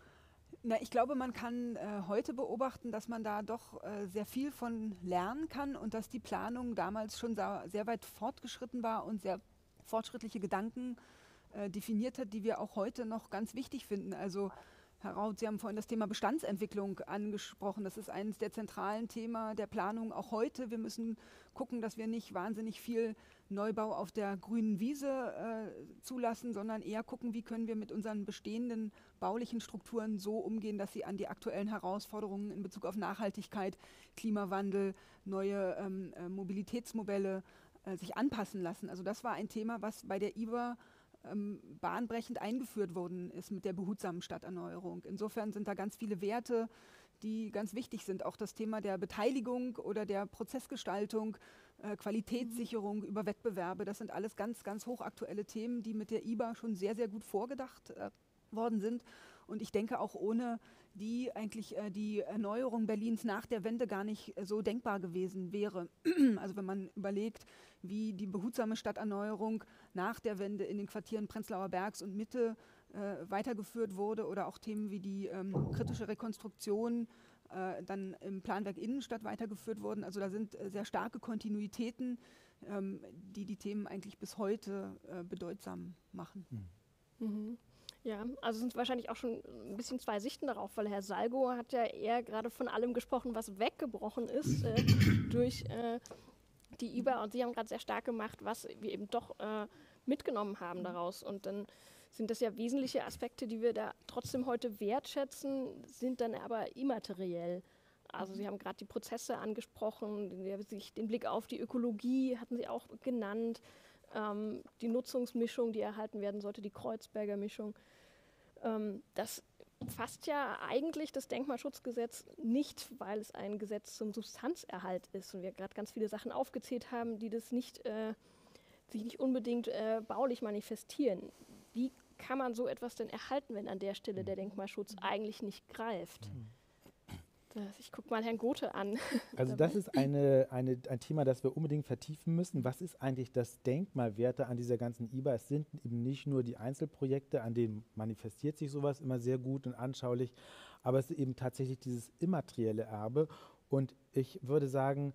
Na, ich glaube, man kann äh, heute beobachten, dass man da doch äh, sehr viel von lernen kann und dass die Planung damals schon sehr weit fortgeschritten war und sehr fortschrittliche Gedanken äh, definiert hat, die wir auch heute noch ganz wichtig finden. Also Herr Rauth, Sie haben vorhin das Thema Bestandsentwicklung angesprochen. Das ist eines der zentralen Themen der Planung auch heute. Wir müssen gucken, dass wir nicht wahnsinnig viel Neubau auf der grünen Wiese äh, zulassen, sondern eher gucken, wie können wir mit unseren bestehenden baulichen Strukturen so umgehen, dass sie an die aktuellen Herausforderungen in Bezug auf Nachhaltigkeit, Klimawandel, neue ähm, äh, Mobilitätsmodelle äh, sich anpassen lassen. Also das war ein Thema, was bei der I B A ähm, bahnbrechend eingeführt worden ist mit der behutsamen Stadterneuerung. Insofern sind da ganz viele Werte, die ganz wichtig sind. Auch das Thema der Beteiligung oder der Prozessgestaltung, äh, Qualitätssicherung über Wettbewerbe, das sind alles ganz, ganz hochaktuelle Themen, die mit der I B A schon sehr, sehr gut vorgedacht äh, worden sind. Und ich denke auch ohne die eigentlich äh, die Erneuerung Berlins nach der Wende gar nicht äh, so denkbar gewesen wäre. Also wenn man überlegt, wie die behutsame Stadterneuerung nach der Wende in den Quartieren Prenzlauer Bergs und Mitte äh, weitergeführt wurde oder auch Themen wie die ähm, kritische Rekonstruktion äh, dann im Planwerk Innenstadt weitergeführt wurden. Also da sind äh, sehr starke Kontinuitäten, ähm, die die Themen eigentlich bis heute äh, bedeutsam machen. Mhm. Mhm. Ja, also sind wahrscheinlich auch schon ein bisschen zwei Sichten darauf, weil Herr Salgo hat ja eher gerade von allem gesprochen, was weggebrochen ist äh, durch äh, die I B A, und Sie haben gerade sehr stark gemacht, was wir eben doch äh, mitgenommen haben daraus. Und dann sind das ja wesentliche Aspekte, die wir da trotzdem heute wertschätzen, sind dann aber immateriell. Also Sie haben gerade die Prozesse angesprochen, den, den Blick auf die Ökologie hatten Sie auch genannt, ähm, die Nutzungsmischung, die erhalten werden sollte, die Kreuzberger Mischung. Ähm, das umfasst ja eigentlich das Denkmalschutzgesetz nicht, weil es ein Gesetz zum Substanzerhalt ist und wir gerade ganz viele Sachen aufgezählt haben, die das nicht, äh, sich nicht unbedingt äh, baulich manifestieren. Wie kann man so etwas denn erhalten, wenn an der Stelle der Denkmalschutz eigentlich nicht greift? Das, ich gucke mal Herrn Gothe an. Also das ist eine, eine, ein Thema, das wir unbedingt vertiefen müssen. Was ist eigentlich das Denkmalwerte an dieser ganzen I B A? Es sind eben nicht nur die Einzelprojekte, an denen manifestiert sich sowas immer sehr gut und anschaulich, aber es ist eben tatsächlich dieses immaterielle Erbe. Und ich würde sagen,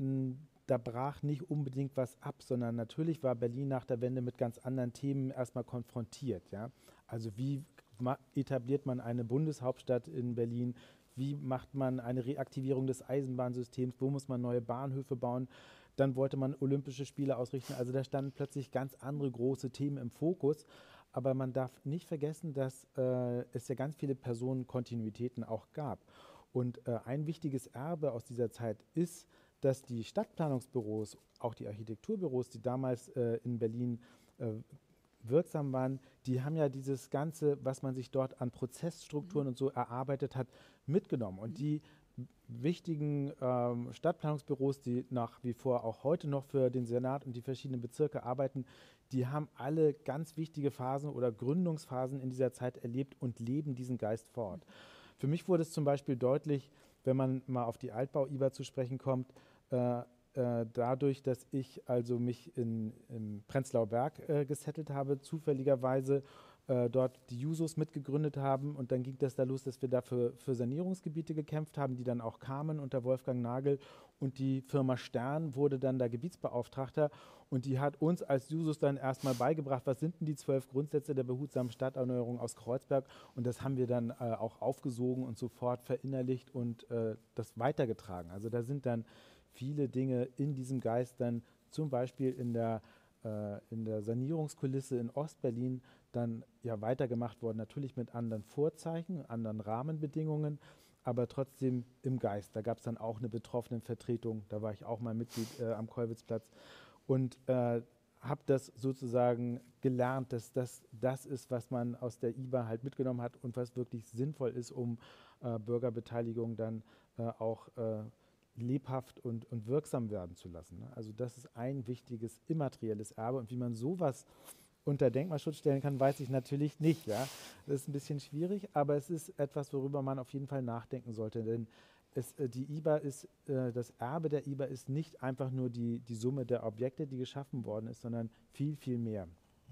da brach nicht unbedingt was ab, sondern natürlich war Berlin nach der Wende mit ganz anderen Themen erstmal konfrontiert. Ja? Also wie etabliert man eine Bundeshauptstadt in Berlin? Wie macht man eine Reaktivierung des Eisenbahnsystems? Wo muss man neue Bahnhöfe bauen? Dann wollte man Olympische Spiele ausrichten. Also da standen plötzlich ganz andere große Themen im Fokus. Aber man darf nicht vergessen, dass äh, es ja ganz viele Personenkontinuitäten auch gab. Und äh, ein wichtiges Erbe aus dieser Zeit ist, dass die Stadtplanungsbüros, auch die Architekturbüros, die damals äh, in Berlin äh, wirksam waren, die haben ja dieses Ganze, was man sich dort an Prozessstrukturen und so erarbeitet hat, mitgenommen. Und die wichtigen ähm, Stadtplanungsbüros, die nach wie vor auch heute noch für den Senat und die verschiedenen Bezirke arbeiten, die haben alle ganz wichtige Phasen oder Gründungsphasen in dieser Zeit erlebt und leben diesen Geist fort. Für mich wurde es zum Beispiel deutlich, wenn man mal auf die Altbau-I B A zu sprechen kommt, äh, dadurch, dass ich also mich in, im Prenzlauer Berg äh, gesettelt habe, zufälligerweise äh, dort die Jusos mitgegründet haben und dann ging das da los, dass wir dafür für Sanierungsgebiete gekämpft haben, die dann auch kamen unter Wolfgang Nagel und die Firma Stern wurde dann da Gebietsbeauftragter und die hat uns als Jusos dann erstmal beigebracht, was sind denn die zwölf Grundsätze der behutsamen Stadterneuerung aus Kreuzberg und das haben wir dann äh, auch aufgesogen und sofort verinnerlicht und äh, das weitergetragen. Also da sind dann viele Dinge in diesem Geist dann zum Beispiel in der, äh, in der Sanierungskulisse in Ostberlin dann ja weitergemacht worden, natürlich mit anderen Vorzeichen, anderen Rahmenbedingungen, aber trotzdem im Geist. Da gab es dann auch eine Betroffenenvertretung, da war ich auch mal Mitglied äh, am Kollwitzplatz und äh, habe das sozusagen gelernt, dass das das ist, was man aus der I B A halt mitgenommen hat und was wirklich sinnvoll ist, um äh, Bürgerbeteiligung dann äh, auch äh, lebhaft und, und wirksam werden zu lassen. Ne? Also das ist ein wichtiges immaterielles Erbe und wie man sowas unter Denkmalschutz stellen kann, weiß ich natürlich nicht. Ja? Das ist ein bisschen schwierig, aber es ist etwas, worüber man auf jeden Fall nachdenken sollte, denn es, äh, die I B A ist, äh, das Erbe der I B A ist nicht einfach nur die, die Summe der Objekte, die geschaffen worden ist, sondern viel, viel mehr.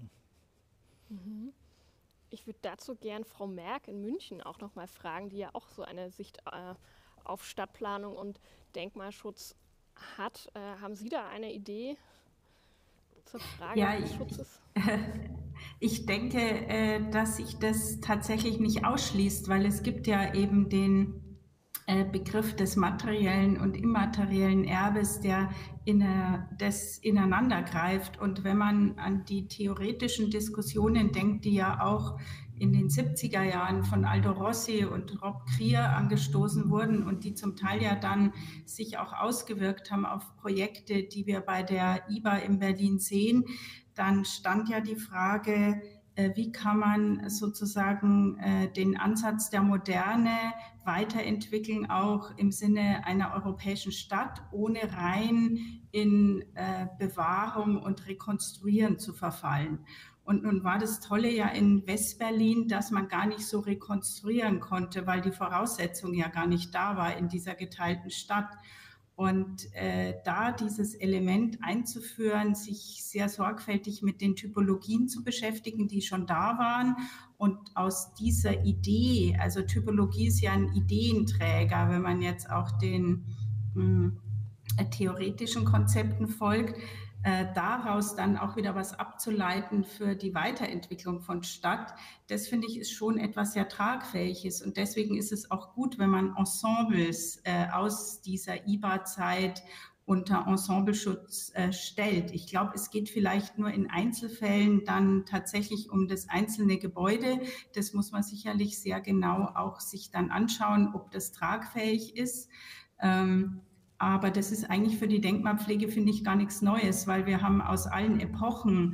Mhm. Ich würde dazu gern Frau Merck in München auch noch mal fragen, die ja auch so eine Sicht äh, auf Stadtplanung und Denkmalschutz hat. Äh, haben Sie da eine Idee zur Frage ja, des ich, Schutzes? Ich denke, äh, dass sich das tatsächlich nicht ausschließt, weil es gibt ja eben den äh, Begriff des materiellen und immateriellen Erbes, der in, äh, das ineinander greift. Und wenn man an die theoretischen Diskussionen denkt, die ja auch in den siebziger Jahren von Aldo Rossi und Rob Krier angestoßen wurden und die zum Teil ja dann sich auch ausgewirkt haben auf Projekte, die wir bei der I B A in Berlin sehen, dann stand ja die Frage, äh, wie kann man sozusagen äh, den Ansatz der Moderne weiterentwickeln, auch im Sinne einer europäischen Stadt, ohne rein in äh, Bewahrung und Rekonstruieren zu verfallen. Und nun war das Tolle ja in Westberlin, dass man gar nicht so rekonstruieren konnte, weil die Voraussetzung ja gar nicht da war in dieser geteilten Stadt. Und äh, da dieses Element einzuführen, sich sehr sorgfältig mit den Typologien zu beschäftigen, die schon da waren. Und aus dieser Idee, also Typologie ist ja ein Ideenträger, wenn man jetzt auch den mh, theoretischen Konzepten folgt, Äh, daraus dann auch wieder was abzuleiten für die Weiterentwicklung von Stadt, das finde ich ist schon etwas sehr Tragfähiges und deswegen ist es auch gut, wenn man Ensembles äh, aus dieser I B A-Zeit unter Ensembleschutz äh, stellt. Ich glaube, es geht vielleicht nur in Einzelfällen dann tatsächlich um das einzelne Gebäude. Das muss man sicherlich sehr genau auch sich dann anschauen, ob das tragfähig ist. Ähm, Aber das ist eigentlich für die Denkmalpflege, finde ich, gar nichts Neues, weil wir haben aus allen Epochen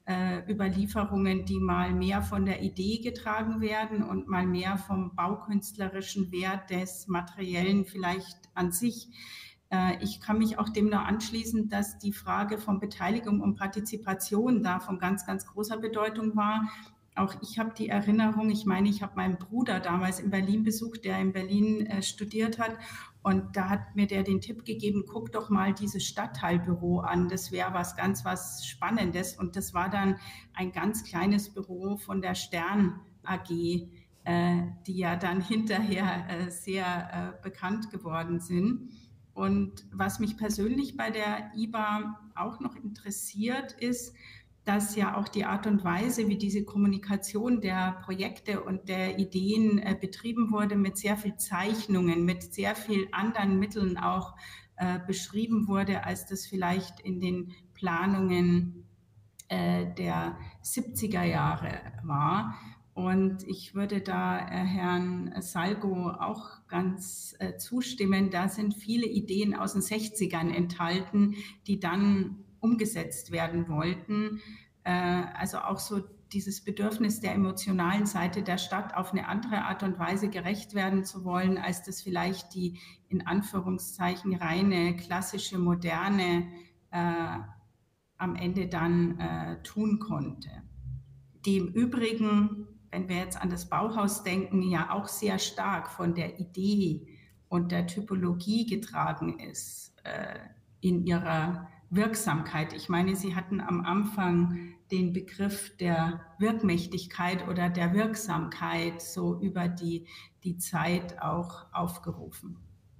äh, Überlieferungen, die mal mehr von der Idee getragen werden und mal mehr vom baukünstlerischen Wert des Materiellen vielleicht an sich. Äh, ich kann mich auch dem nur anschließen, dass die Frage von Beteiligung und Partizipation da von ganz, ganz großer Bedeutung war. Auch ich habe die Erinnerung, ich meine, ich habe meinen Bruder damals in Berlin besucht, der in Berlin äh, studiert hat. Und da hat mir der den Tipp gegeben, guck doch mal dieses Stadtteilbüro an, das wäre was ganz was Spannendes. Und das war dann ein ganz kleines Büro von der Stern A G, äh, die ja dann hinterher äh, sehr äh, bekannt geworden sind. Und was mich persönlich bei der I B A auch noch interessiert, ist, dass ja auch die Art und Weise, wie diese Kommunikation der Projekte und der Ideen äh, betrieben wurde, mit sehr viel Zeichnungen, mit sehr viel anderen Mitteln auch äh, beschrieben wurde, als das vielleicht in den Planungen äh, der siebziger Jahre war. Und ich würde da äh, Herrn Salgo auch ganz äh, zustimmen. Da sind viele Ideen aus den sechzigern enthalten, die dann umgesetzt werden wollten. Äh, also auch so dieses Bedürfnis der emotionalen Seite der Stadt auf eine andere Art und Weise gerecht werden zu wollen, als das vielleicht die in Anführungszeichen reine, klassische, moderne äh, am Ende dann äh, tun konnte. Die im Übrigen, wenn wir jetzt an das Bauhaus denken, ja auch sehr stark von der Idee und der Typologie getragen ist äh, in ihrer Wirksamkeit. Ich meine, Sie hatten am Anfang den Begriff der Wirkmächtigkeit oder der Wirksamkeit so über die, die Zeit auch aufgerufen.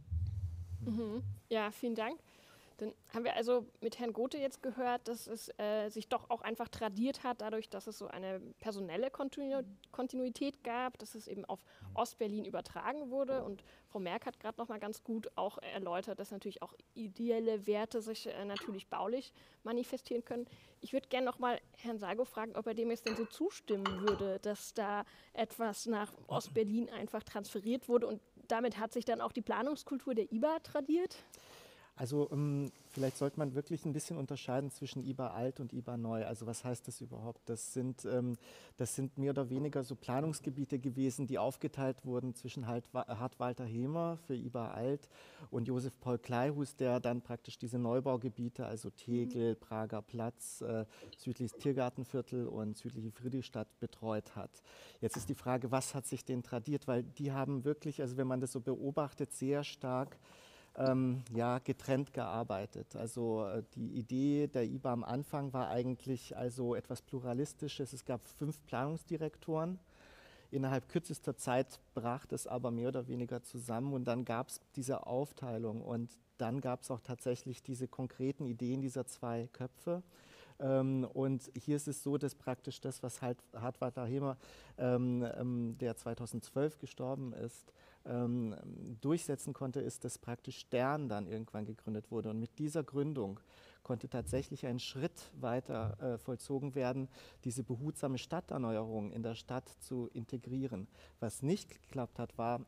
Mhm. Ja, vielen Dank. Dann haben wir also mit Herrn Gothe jetzt gehört, dass es äh, sich doch auch einfach tradiert hat, dadurch, dass es so eine personelle Kontinu Kontinuität gab, dass es eben auf Ostberlin übertragen wurde. Und Frau Merck hat gerade noch mal ganz gut auch erläutert, dass natürlich auch ideelle Werte sich äh, natürlich baulich manifestieren können. Ich würde gerne noch mal Herrn Salgo fragen, ob er dem jetzt denn so zustimmen würde, dass da etwas nach Ostberlin einfach transferiert wurde und damit hat sich dann auch die Planungskultur der I B A tradiert? Also ähm, vielleicht sollte man wirklich ein bisschen unterscheiden zwischen I B A alt und I B A neu. Also was heißt das überhaupt? Das sind, ähm, das sind mehr oder weniger so Planungsgebiete gewesen, die aufgeteilt wurden zwischen Hart-Walter Hemer für I B A alt und Josef Paul Kleihues, der dann praktisch diese Neubaugebiete, also Tegel, Prager Platz, äh, südliches Tiergartenviertel und südliche Friedrichstadt betreut hat. Jetzt ist die Frage, was hat sich denn tradiert? Weil die haben wirklich, also wenn man das so beobachtet, sehr stark Ähm, ja, getrennt gearbeitet. Also äh, die Idee der I B A am Anfang war eigentlich also etwas Pluralistisches. Es gab fünf Planungsdirektoren. Innerhalb kürzester Zeit brach das aber mehr oder weniger zusammen und dann gab es diese Aufteilung und dann gab es auch tatsächlich diese konkreten Ideen dieser zwei Köpfe. Ähm, und hier ist es so, dass praktisch das, was halt Hart-Walter Hemer, ähm, ähm, der zweitausendzwölf gestorben ist, ähm, durchsetzen konnte, ist, dass praktisch Stern dann irgendwann gegründet wurde. Und mit dieser Gründung konnte tatsächlich ein Schritt weiter äh, vollzogen werden, diese behutsame Stadterneuerung in der Stadt zu integrieren. Was nicht geklappt hat, war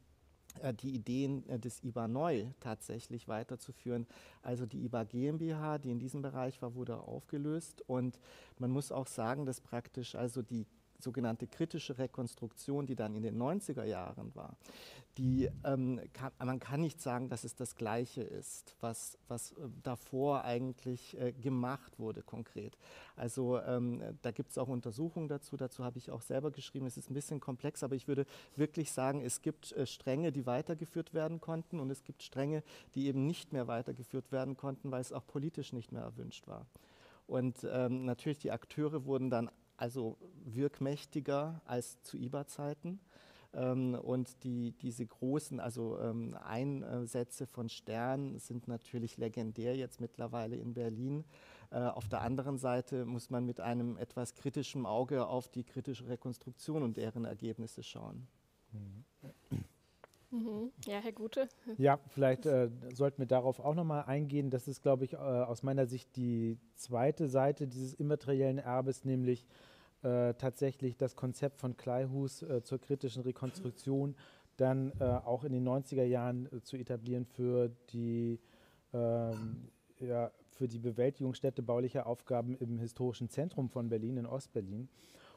die Ideen des I B A neu tatsächlich weiterzuführen. Also die I B A GmbH, die in diesem Bereich war, wurde aufgelöst und man muss auch sagen, dass praktisch also die sogenannte kritische Rekonstruktion, die dann in den neunziger Jahren war, die, ähm, kann, man kann nicht sagen, dass es das Gleiche ist, was, was äh, davor eigentlich äh, gemacht wurde konkret. Also ähm, da gibt es auch Untersuchungen dazu, dazu habe ich auch selber geschrieben, es ist ein bisschen komplex, aber ich würde wirklich sagen, es gibt äh, Stränge, die weitergeführt werden konnten und es gibt Stränge, die eben nicht mehr weitergeführt werden konnten, weil es auch politisch nicht mehr erwünscht war. Und ähm, natürlich die Akteure wurden dann also wirkmächtiger als zu I B A-Zeiten. Ähm, und die, diese großen also ähm, Einsätze von Stern sind natürlich legendär jetzt mittlerweile in Berlin. Äh, auf der anderen Seite muss man mit einem etwas kritischen Auge auf die kritische Rekonstruktion und deren Ergebnisse schauen. Mhm. Mhm. Ja, Herr Gothe. Ja, vielleicht äh, sollten wir darauf auch nochmal eingehen. Das ist, glaube ich, äh, aus meiner Sicht die zweite Seite dieses immateriellen Erbes, nämlich äh, tatsächlich das Konzept von Kleihues äh, zur kritischen Rekonstruktion dann äh, auch in den neunziger Jahren äh, zu etablieren für die ähm, ja, für die Bewältigung städtebaulicher Aufgaben im historischen Zentrum von Berlin, in Ostberlin.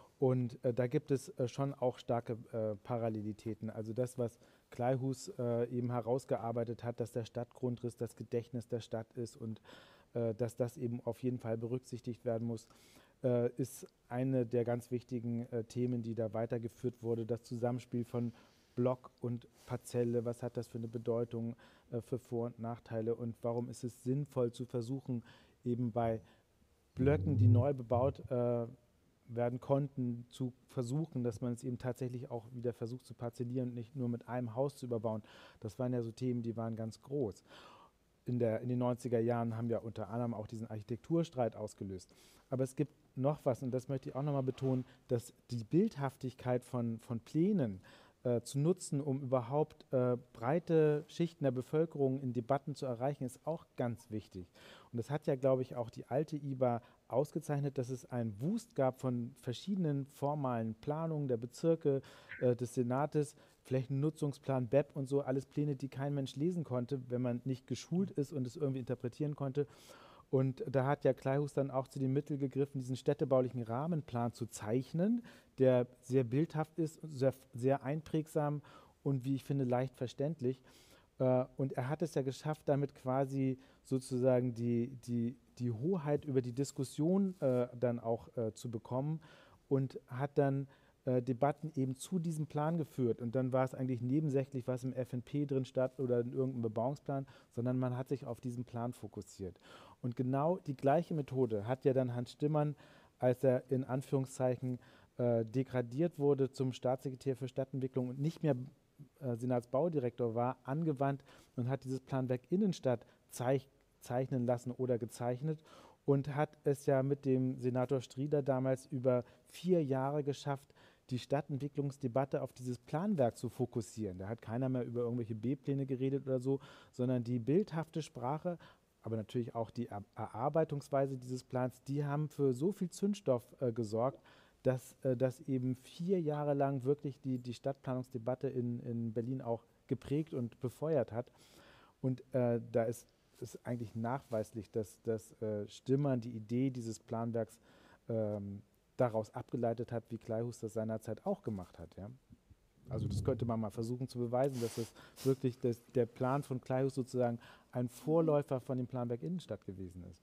Und äh, da gibt es äh, schon auch starke äh, Parallelitäten. Also das, was Kleihues äh, eben herausgearbeitet hat, dass der Stadtgrundriss das Gedächtnis der Stadt ist und äh, dass das eben auf jeden Fall berücksichtigt werden muss, äh, ist eine der ganz wichtigen äh, Themen, die da weitergeführt wurde. Das Zusammenspiel von Block und Parzelle, was hat das für eine Bedeutung äh, für Vor- und Nachteile und warum ist es sinnvoll zu versuchen, eben bei Blöcken, die neu bebaut äh, werden konnten, zu versuchen, dass man es eben tatsächlich auch wieder versucht zu parzellieren und nicht nur mit einem Haus zu überbauen. Das waren ja so Themen, die waren ganz groß. In, der, in den neunziger Jahren haben wir unter anderem auch diesen Architekturstreit ausgelöst. Aber es gibt noch was, und das möchte ich auch nochmal betonen, dass die Bildhaftigkeit von, von Plänen äh, zu nutzen, um überhaupt äh, breite Schichten der Bevölkerung in Debatten zu erreichen, ist auch ganz wichtig. Und das hat ja, glaube ich, auch die alte I B A ausgezeichnet, dass es einen Wust gab von verschiedenen formalen Planungen der Bezirke, äh, des Senates, Flächennutzungsplan, B E P und so, alles Pläne, die kein Mensch lesen konnte, wenn man nicht geschult ist und es irgendwie interpretieren konnte. Und da hat ja Kleihues dann auch zu den Mitteln gegriffen, diesen städtebaulichen Rahmenplan zu zeichnen, der sehr bildhaft ist, sehr, sehr einprägsam und, wie ich finde, leicht verständlich. Äh, und er hat es ja geschafft, damit quasi sozusagen die, die, die Hoheit über die Diskussion äh, dann auch äh, zu bekommen und hat dann äh, Debatten eben zu diesem Plan geführt. Und dann war es eigentlich nebensächlich, was im F N P drin stand oder in irgendeinem Bebauungsplan, sondern man hat sich auf diesen Plan fokussiert. Und genau die gleiche Methode hat ja dann Hans Stimmern, als er in Anführungszeichen äh, degradiert wurde zum Staatssekretär für Stadtentwicklung und nicht mehr äh, Senatsbaudirektor war, angewandt und hat dieses Planwerk Innenstadt zeich zeichnen lassen oder gezeichnet und hat es ja mit dem Senator Strieder damals über vier Jahre geschafft, die Stadtentwicklungsdebatte auf dieses Planwerk zu fokussieren. Da hat keiner mehr über irgendwelche B-Pläne geredet oder so, sondern die bildhafte Sprache, aber natürlich auch die Er Erarbeitungsweise dieses Plans, die haben für so viel Zündstoff äh, gesorgt, dass äh, das eben vier Jahre lang wirklich die, die Stadtplanungsdebatte in, in Berlin auch geprägt und befeuert hat. Und äh, da ist es eigentlich nachweislich, dass, dass äh, Stimmern die Idee dieses Planwerks ähm, daraus abgeleitet hat, wie Kleihues das seinerzeit auch gemacht hat. Ja? Also das könnte man mal versuchen zu beweisen, dass das wirklich das, der Plan von Kleihues sozusagen ein Vorläufer von dem Planwerk Innenstadt gewesen ist.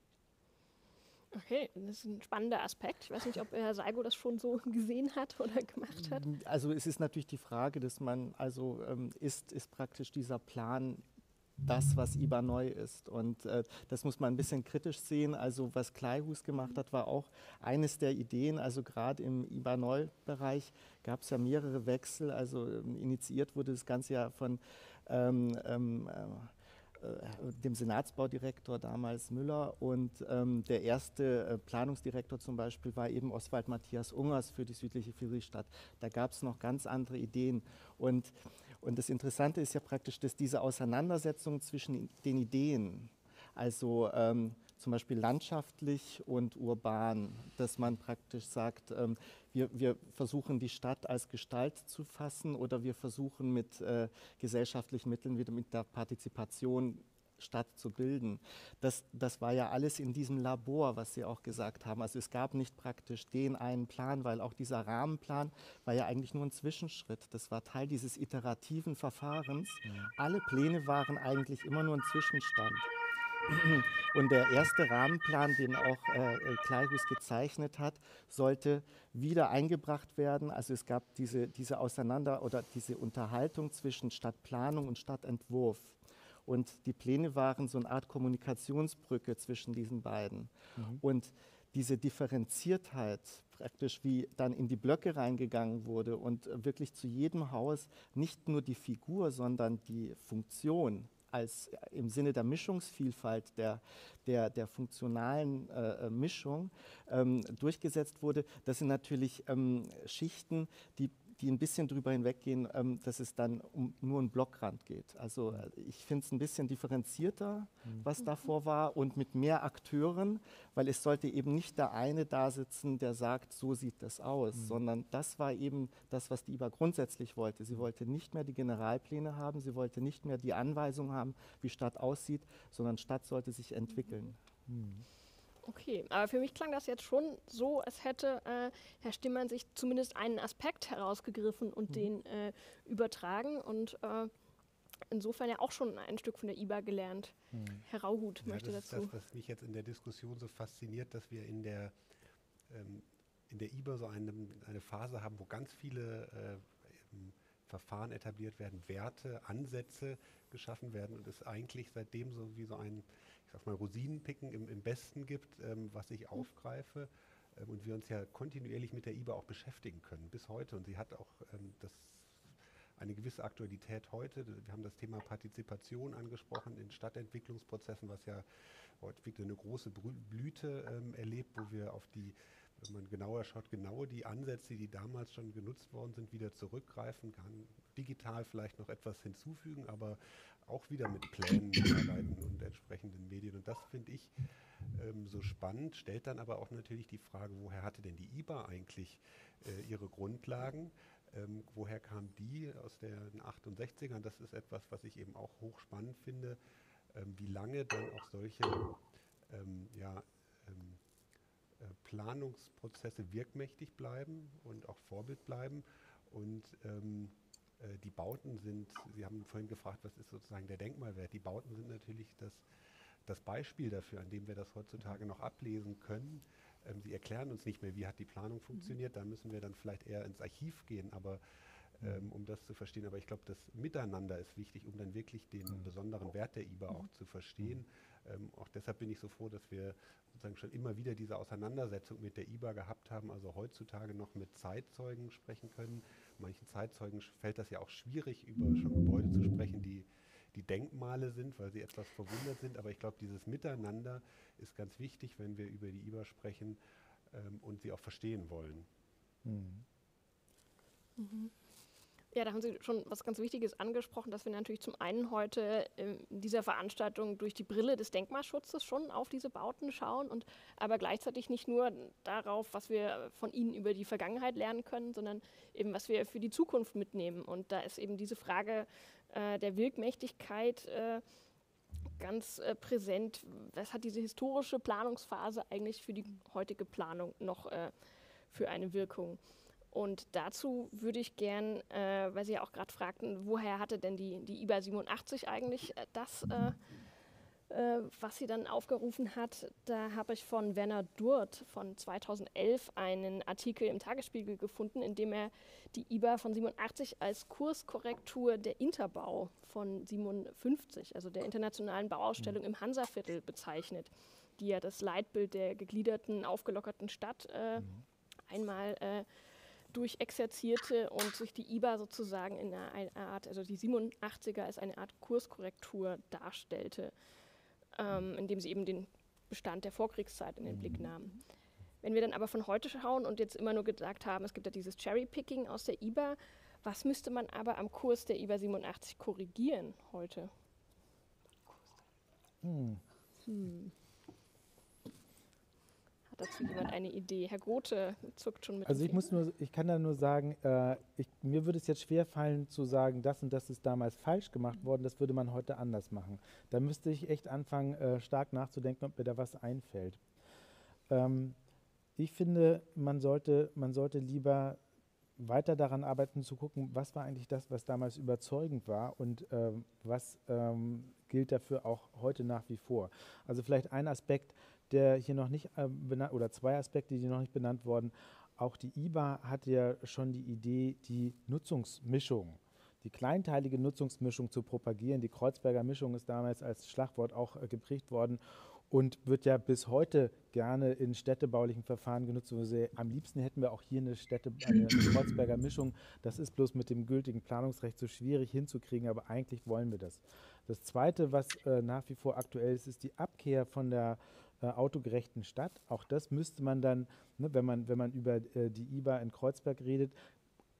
Okay, das ist ein spannender Aspekt. Ich weiß nicht, ob Herr Seigo das schon so gesehen hat oder gemacht hat. Also es ist natürlich die Frage, dass man, also ähm, ist, ist praktisch dieser Plan das, was I B A neu ist. Und äh, das muss man ein bisschen kritisch sehen. Also was Kleihues gemacht hat, war auch eines der Ideen. Also gerade im I B A-Neu-Bereich gab es ja mehrere Wechsel. Also ähm, initiiert wurde das Ganze ja von ähm, ähm, äh, dem Senatsbaudirektor damals Müller und ähm, der erste äh, Planungsdirektor zum Beispiel war eben Oswald Matthias Ungers für die südliche Friedrichstadt. Da gab es noch ganz andere Ideen. Und Und das Interessante ist ja praktisch, dass diese Auseinandersetzung zwischen den Ideen, also ähm, zum Beispiel landschaftlich und urban, dass man praktisch sagt, ähm, wir, wir versuchen die Stadt als Gestalt zu fassen oder wir versuchen mit äh, gesellschaftlichen Mitteln wieder mit der Partizipation Stadt zu bilden. Das, das war ja alles in diesem Labor, was Sie auch gesagt haben. Also es gab nicht praktisch den einen Plan, weil auch dieser Rahmenplan war ja eigentlich nur ein Zwischenschritt. Das war Teil dieses iterativen Verfahrens. Ja. Alle Pläne waren eigentlich immer nur ein Zwischenstand. Und der erste Rahmenplan, den auch äh, Kleihues gezeichnet hat, sollte wieder eingebracht werden. Also es gab diese, diese Auseinander- oder diese Unterhaltung zwischen Stadtplanung und Stadtentwurf. Und die Pläne waren so eine Art Kommunikationsbrücke zwischen diesen beiden. Mhm. Und diese Differenziertheit, praktisch wie dann in die Blöcke reingegangen wurde und wirklich zu jedem Haus nicht nur die Figur, sondern die Funktion als im Sinne der Mischungsvielfalt, der, der, der funktionalen äh, Mischung ähm, durchgesetzt wurde, das sind natürlich ähm, Schichten, die die ein bisschen drüber hinweggehen, ähm, dass es dann um nur einen Blockrand geht. Also äh, ich finde es ein bisschen differenzierter, mhm. was davor war und mit mehr Akteuren, weil es sollte eben nicht der eine da sitzen, der sagt, so sieht das aus, mhm. sondern das war eben das, was die I B A grundsätzlich wollte. Sie wollte nicht mehr die Generalpläne haben, sie wollte nicht mehr die Anweisung haben, wie Stadt aussieht, sondern Stadt sollte sich entwickeln. Mhm. Okay, aber für mich klang das jetzt schon so, als hätte äh, Herr Stimmann sich zumindest einen Aspekt herausgegriffen und mhm. den äh, übertragen und äh, insofern ja auch schon ein Stück von der I B A gelernt. Mhm. Herr Rauhut ja, möchte das dazu. Ist das, was mich jetzt in der Diskussion so fasziniert, dass wir in der, ähm, in der I B A so eine, eine Phase haben, wo ganz viele äh, Verfahren etabliert werden, Werte, Ansätze geschaffen werden und es eigentlich seitdem so wie so ein, ich sag mal, Rosinenpicken im, im Besten gibt, ähm, was ich aufgreife ähm, und wir uns ja kontinuierlich mit der I B A auch beschäftigen können, bis heute. Und sie hat auch ähm, das, eine gewisse Aktualität heute. Wir haben das Thema Partizipation angesprochen in Stadtentwicklungsprozessen, was ja heute wirklich eine große Blüte ähm, erlebt, wo wir auf die, wenn man genauer schaut, genau die Ansätze, die damals schon genutzt worden sind, wieder zurückgreifen kann, digital vielleicht noch etwas hinzufügen, aber auch wieder mit Plänen arbeiten und entsprechenden Medien. Und das finde ich ähm, so spannend, stellt dann aber auch natürlich die Frage, woher hatte denn die I B A eigentlich äh, ihre Grundlagen? Ähm, woher kam die aus den achtundsechzigern? Das ist etwas, was ich eben auch hochspannend finde, ähm, wie lange dann auch solche ähm, ja, ähm, äh, Planungsprozesse wirkmächtig bleiben und auch Vorbild bleiben. Und ähm, äh, die Bauten sind, Sie haben vorhin gefragt, was ist sozusagen der Denkmalwert? Die Bauten sind natürlich das, das Beispiel dafür, an dem wir das heutzutage noch ablesen können. Ähm, sie erklären uns nicht mehr, wie hat die Planung funktioniert. Da müssen wir dann vielleicht eher ins Archiv gehen, aber ähm, um das zu verstehen. Aber ich glaube, das Miteinander ist wichtig, um dann wirklich den mhm. besonderen Wert der I B A auch zu verstehen. Ähm, auch deshalb bin ich so froh, dass wir sozusagen schon immer wieder diese Auseinandersetzung mit der I B A gehabt haben, also heutzutage noch mit Zeitzeugen sprechen können. Manchen Zeitzeugen fällt das ja auch schwierig, über schon Gebäude zu sprechen, die, die Denkmale sind, weil sie etwas verwundert sind. Aber ich glaube, dieses Miteinander ist ganz wichtig, wenn wir über die I B A sprechen ähm, und sie auch verstehen wollen. Mhm. Mhm. Ja, da haben Sie schon was ganz Wichtiges angesprochen, dass wir natürlich zum einen heute in dieser Veranstaltung durch die Brille des Denkmalschutzes schon auf diese Bauten schauen, und aber gleichzeitig nicht nur darauf, was wir von ihnen über die Vergangenheit lernen können, sondern eben, was wir für die Zukunft mitnehmen. Und da ist eben diese Frage äh, der Wirkmächtigkeit äh, ganz äh, präsent. Was hat diese historische Planungsphase eigentlich für die heutige Planung noch äh, für eine Wirkung? Und dazu würde ich gern, äh, weil Sie ja auch gerade fragten, woher hatte denn die, die I B A siebenundachtzig eigentlich äh, das, äh, äh, was sie dann aufgerufen hat, da habe ich von Werner Durt von zweitausendelf einen Artikel im Tagesspiegel gefunden, in dem er die I B A von siebenundachtzig als Kurskorrektur der Interbau von siebenundfünfzig, also der internationalen Bauausstellung im Hansaviertel, bezeichnet, die ja das Leitbild der gegliederten, aufgelockerten Stadt äh, mhm. einmal äh, durchexerzierte und sich die I B A sozusagen in einer, einer Art, also die siebenundachtziger als eine Art Kurskorrektur darstellte, ähm, indem sie eben den Bestand der Vorkriegszeit in den Blick nahmen. Wenn wir dann aber von heute schauen und jetzt immer nur gesagt haben, es gibt ja dieses Cherry-Picking aus der I B A, was müsste man aber am Kurs der I B A siebenundachtzig korrigieren heute? Hm. Hm. Dazu jemand eine Idee? Herr Grote zuckt schon mit. Also ich muss nur, ich kann da nur sagen, äh, ich, mir würde es jetzt schwer fallen zu sagen, das und das ist damals falsch gemacht worden, das würde man heute anders machen. Da müsste ich echt anfangen, äh, stark nachzudenken, ob mir da was einfällt. Ähm, ich finde, man sollte, man sollte lieber weiter daran arbeiten, zu gucken, was war eigentlich das, was damals überzeugend war und ähm, was ähm, gilt dafür auch heute nach wie vor. Also vielleicht ein Aspekt, der hier noch nicht äh, benannt, oder zwei Aspekte, die noch nicht benannt wurden. Auch die I B A hatte ja schon die Idee, die Nutzungsmischung, die kleinteilige Nutzungsmischung zu propagieren. Die Kreuzberger Mischung ist damals als Schlagwort auch äh, geprägt worden und wird ja bis heute gerne in städtebaulichen Verfahren genutzt. Also am liebsten hätten wir auch hier eine, Städte, eine, eine Kreuzberger Mischung. Das ist bloß mit dem gültigen Planungsrecht so schwierig hinzukriegen, aber eigentlich wollen wir das. Das Zweite, was äh, nach wie vor aktuell ist, ist die Abkehr von der Äh, autogerechten Stadt. Auch das müsste man dann, ne, wenn man, wenn man über äh, die I B A in Kreuzberg redet,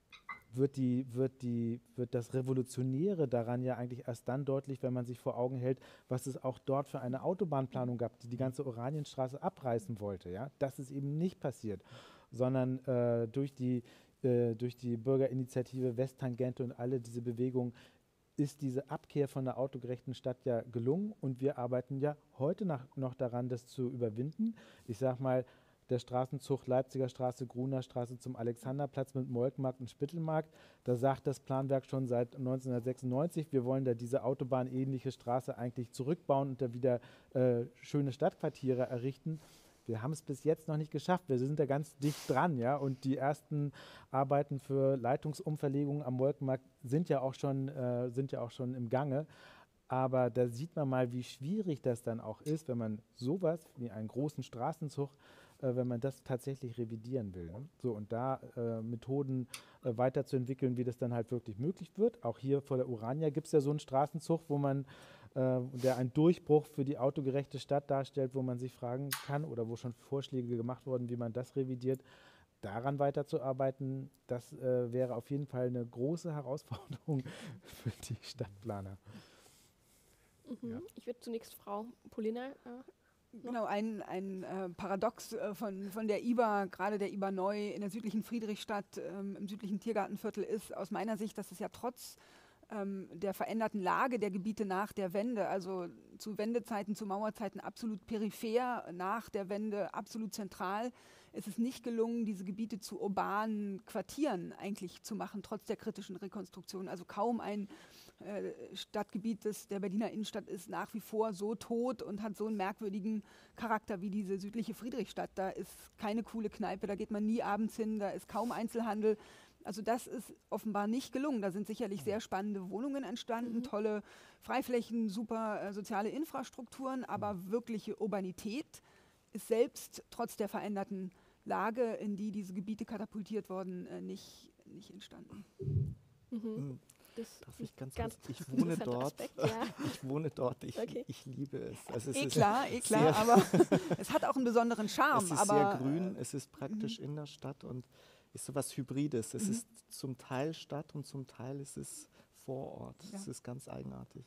wird, die, wird, die, wird das Revolutionäre daran ja eigentlich erst dann deutlich, wenn man sich vor Augen hält, was es auch dort für eine Autobahnplanung gab, die die ganze Oranienstraße abreißen wollte. Ja? Das ist eben nicht passiert, sondern äh, durch, die, äh, durch die Bürgerinitiative Westtangente und alle diese Bewegungen ist diese Abkehr von der autogerechten Stadt ja gelungen und wir arbeiten ja heute nach, noch daran, das zu überwinden. Ich sage mal, der Straßenzug Leipziger Straße, Gruner Straße zum Alexanderplatz mit Molkenmarkt und Spittelmarkt. Da sagt das Planwerk schon seit neunzehnhundertsechsundneunzig, wir wollen da diese autobahnähnliche Straße eigentlich zurückbauen und da wieder äh, schöne Stadtquartiere errichten. Wir haben es bis jetzt noch nicht geschafft. Wir sind da ganz dicht dran, ja. Und die ersten Arbeiten für Leitungsumverlegungen am Molkenmarkt sind ja auch schon, äh, sind ja auch schon im Gange. Aber da sieht man mal, wie schwierig das dann auch ist, wenn man sowas wie einen großen Straßenzug, äh, wenn man das tatsächlich revidieren will. Ne? So, und da äh, Methoden äh, weiterzuentwickeln, wie das dann halt wirklich möglich wird. Auch hier vor der Urania gibt es ja so einen Straßenzug, wo man, äh, der einen Durchbruch für die autogerechte Stadt darstellt, wo man sich fragen kann oder wo schon Vorschläge gemacht wurden, wie man das revidiert. Daran weiterzuarbeiten, das äh, wäre auf jeden Fall eine große Herausforderung für die Stadtplaner. Mhm. Ja. Ich würde zunächst Frau Polina. Äh, Genau, ein, ein äh, Paradox äh, von, von der I B A, gerade der I B A Neu in der südlichen Friedrichstadt, ähm, im südlichen Tiergartenviertel ist aus meiner Sicht, dass es ja trotz ähm, der veränderten Lage der Gebiete nach der Wende, also zu Wendezeiten, zu Mauerzeiten absolut peripher, nach der Wende absolut zentral, ist es nicht gelungen, diese Gebiete zu urbanen Quartieren eigentlich zu machen, trotz der kritischen Rekonstruktion. Also kaum ein äh, Stadtgebiet des, der Berliner Innenstadt ist nach wie vor so tot und hat so einen merkwürdigen Charakter wie diese südliche Friedrichstadt. Da ist keine coole Kneipe, da geht man nie abends hin, da ist kaum Einzelhandel. Also das ist offenbar nicht gelungen. Da sind sicherlich sehr spannende Wohnungen entstanden, Mhm. tolle Freiflächen, super äh, soziale Infrastrukturen, aber wirkliche Urbanität ist selbst trotz der veränderten Lage, in die diese Gebiete katapultiert wurden, äh, nicht, nicht entstanden. Mhm. Mhm. Das Darf ist ich ganz, ganz kurz? Ich wohne interessanter dort. Aspekt, ja. Ich wohne dort. Ich, Okay. ich liebe es. Also es Eh ist klar, eh klar, sehr- aber es hat auch einen besonderen Charme. Es ist aber, sehr grün, äh, es ist praktisch in der Stadt und ist so was Hybrides. Es Mhm. ist zum Teil Stadt und zum Teil ist es Vorort. Ja. Es ist ganz eigenartig.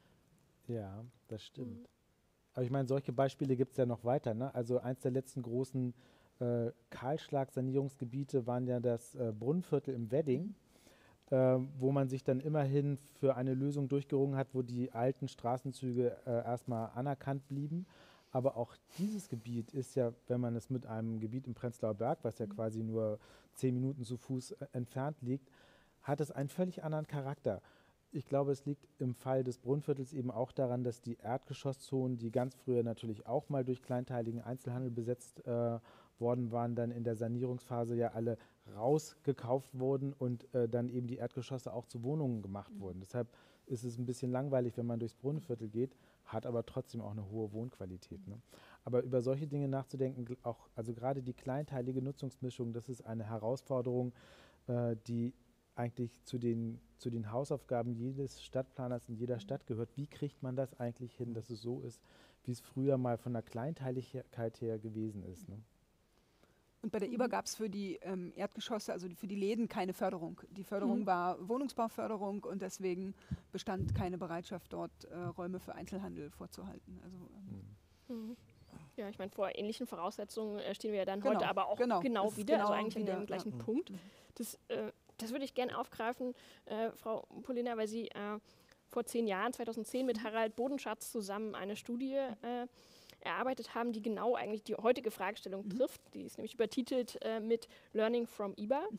Ja. Ja, das stimmt. Mhm. Aber ich meine, solche Beispiele gibt es ja noch weiter. Ne? Also eins der letzten großen äh, Kahlschlag-Sanierungsgebiete waren ja das äh, Brunnenviertel im Wedding, äh, wo man sich dann immerhin für eine Lösung durchgerungen hat, wo die alten Straßenzüge äh, erstmal anerkannt blieben. Aber auch dieses Gebiet ist ja, wenn man es mit einem Gebiet im Prenzlauer Berg, was ja quasi nur zehn Minuten zu Fuß äh, entfernt liegt, hat es einen völlig anderen Charakter. Ich glaube, es liegt im Fall des Brunnenviertels eben auch daran, dass die Erdgeschosszonen, die ganz früher natürlich auch mal durch kleinteiligen Einzelhandel besetzt äh, worden waren, dann in der Sanierungsphase ja alle rausgekauft wurden und äh, dann eben die Erdgeschosse auch zu Wohnungen gemacht wurden. Deshalb ist es ein bisschen langweilig, wenn man durchs Brunnenviertel geht, hat aber trotzdem auch eine hohe Wohnqualität. Ne? Aber über solche Dinge nachzudenken, gl- auch, also gerade die kleinteilige Nutzungsmischung, das ist eine Herausforderung, äh, die eigentlich zu den, zu den Hausaufgaben jedes Stadtplaners in jeder Stadt gehört. Wie kriegt man das eigentlich hin, dass es so ist, wie es früher mal von der Kleinteiligkeit her gewesen ist? Ne? Und bei der I B A gab es für die ähm, Erdgeschosse, also für die Läden, keine Förderung. Die Förderung Mhm. war Wohnungsbauförderung und deswegen bestand keine Bereitschaft, dort äh, Räume für Einzelhandel vorzuhalten. Also, ähm, Mhm. Ja, ich meine, vor ähnlichen Voraussetzungen äh, stehen wir ja dann Genau, heute aber auch genau. genau, Es ist wieder, also genau eigentlich wieder, an dem gleichen ja. Punkt. Das, äh, das würde ich gerne aufgreifen, äh, Frau Polina, weil Sie äh, vor zehn Jahren, zweitausendzehn, mit Harald Bodenschatz zusammen eine Studie äh, erarbeitet haben, die genau eigentlich die heutige Fragestellung Mhm. trifft. Die ist nämlich übertitelt äh, mit Learning from I B A.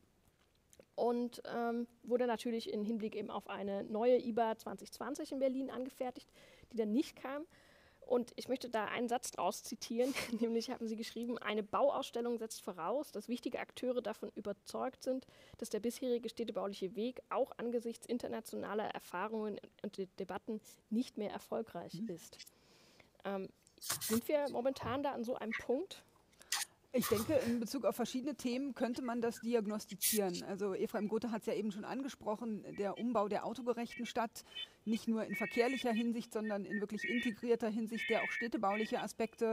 Und ähm, wurde natürlich im Hinblick eben auf eine neue I B A zwanzig zwanzig in Berlin angefertigt, die dann nicht kam. Und ich möchte da einen Satz draus zitieren, nämlich haben Sie geschrieben, eine Bauausstellung setzt voraus, dass wichtige Akteure davon überzeugt sind, dass der bisherige städtebauliche Weg auch angesichts internationaler Erfahrungen und De Debatten nicht mehr erfolgreich ist. Ähm, sind wir momentan da an so einem Punkt? Ich denke, in Bezug auf verschiedene Themen könnte man das diagnostizieren. Also Ephraim Gothe hat es ja eben schon angesprochen, der Umbau der autogerechten Stadt, nicht nur in verkehrlicher Hinsicht, sondern in wirklich integrierter Hinsicht, der auch städtebauliche Aspekte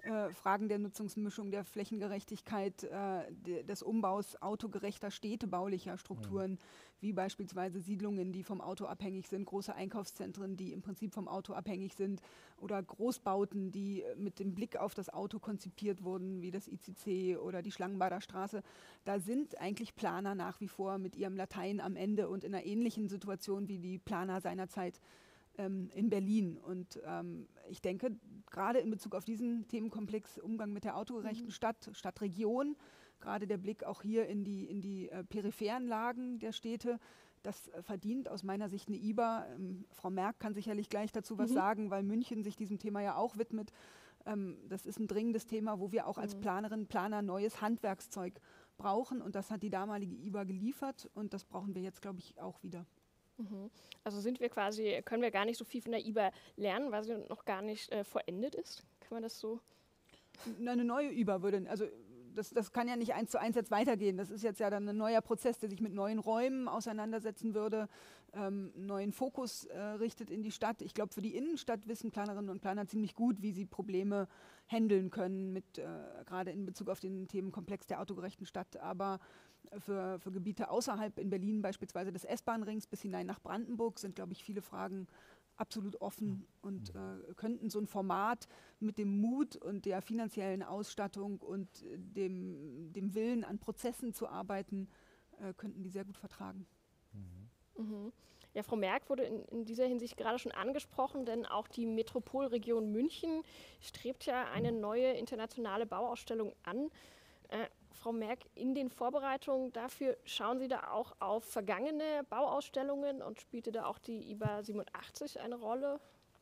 äh, Fragen der Nutzungsmischung, der Flächengerechtigkeit, äh, de, des Umbaus autogerechter städtebaulicher Strukturen, mhm. wie beispielsweise Siedlungen, die vom Auto abhängig sind, große Einkaufszentren, die im Prinzip vom Auto abhängig sind, oder Großbauten, die mit dem Blick auf das Auto konzipiert wurden, wie das I C C oder die Schlangenbader Straße. Da sind eigentlich Planer nach wie vor mit ihrem Latein am Ende und in einer ähnlichen Situation wie die Planer seinerzeit ähm, in Berlin. Und ähm, ich denke, gerade in Bezug auf diesen Themenkomplex Umgang mit der autogerechten mhm. Stadt, Stadtregion, gerade der Blick auch hier in die, in die äh, peripheren Lagen der Städte, das äh, verdient aus meiner Sicht eine I B A. Ähm, Frau Merck kann sicherlich gleich dazu was mhm. sagen, weil München sich diesem Thema ja auch widmet. Ähm, das ist ein dringendes Thema, wo wir auch mhm. als Planerinnen, Planer neues Handwerkszeug brauchen, und das hat die damalige I B A geliefert, und das brauchen wir jetzt, glaube ich, auch wieder. Also sind wir quasi, können wir gar nicht so viel von der I B A lernen, weil sie noch gar nicht äh, vollendet ist? Kann man das so? Eine neue I B A würde, also das, das kann ja nicht eins zu eins jetzt weitergehen. Das ist jetzt ja dann ein neuer Prozess, der sich mit neuen Räumen auseinandersetzen würde, ähm, neuen Fokus äh, richtet in die Stadt. Ich glaube, für die Innenstadt wissen Planerinnen und Planer ziemlich gut, wie sie Probleme handeln können, mit äh, gerade in Bezug auf den Themenkomplex der autogerechten Stadt. Aber für, für Gebiete außerhalb, in Berlin beispielsweise des S-Bahn-Rings bis hinein nach Brandenburg, sind, glaube ich, viele Fragen absolut offen und äh, könnten so ein Format mit dem Mut und der finanziellen Ausstattung und dem, dem Willen, an Prozessen zu arbeiten, äh, könnten die sehr gut vertragen. Mhm. Mhm. Ja, Frau Merck wurde in, in dieser Hinsicht gerade schon angesprochen, denn auch die Metropolregion München strebt ja eine neue internationale Bauausstellung an. Äh, Frau Merck, in den Vorbereitungen dafür, schauen Sie da auch auf vergangene Bauausstellungen und spielte da auch die I B A siebenundachtzig eine Rolle?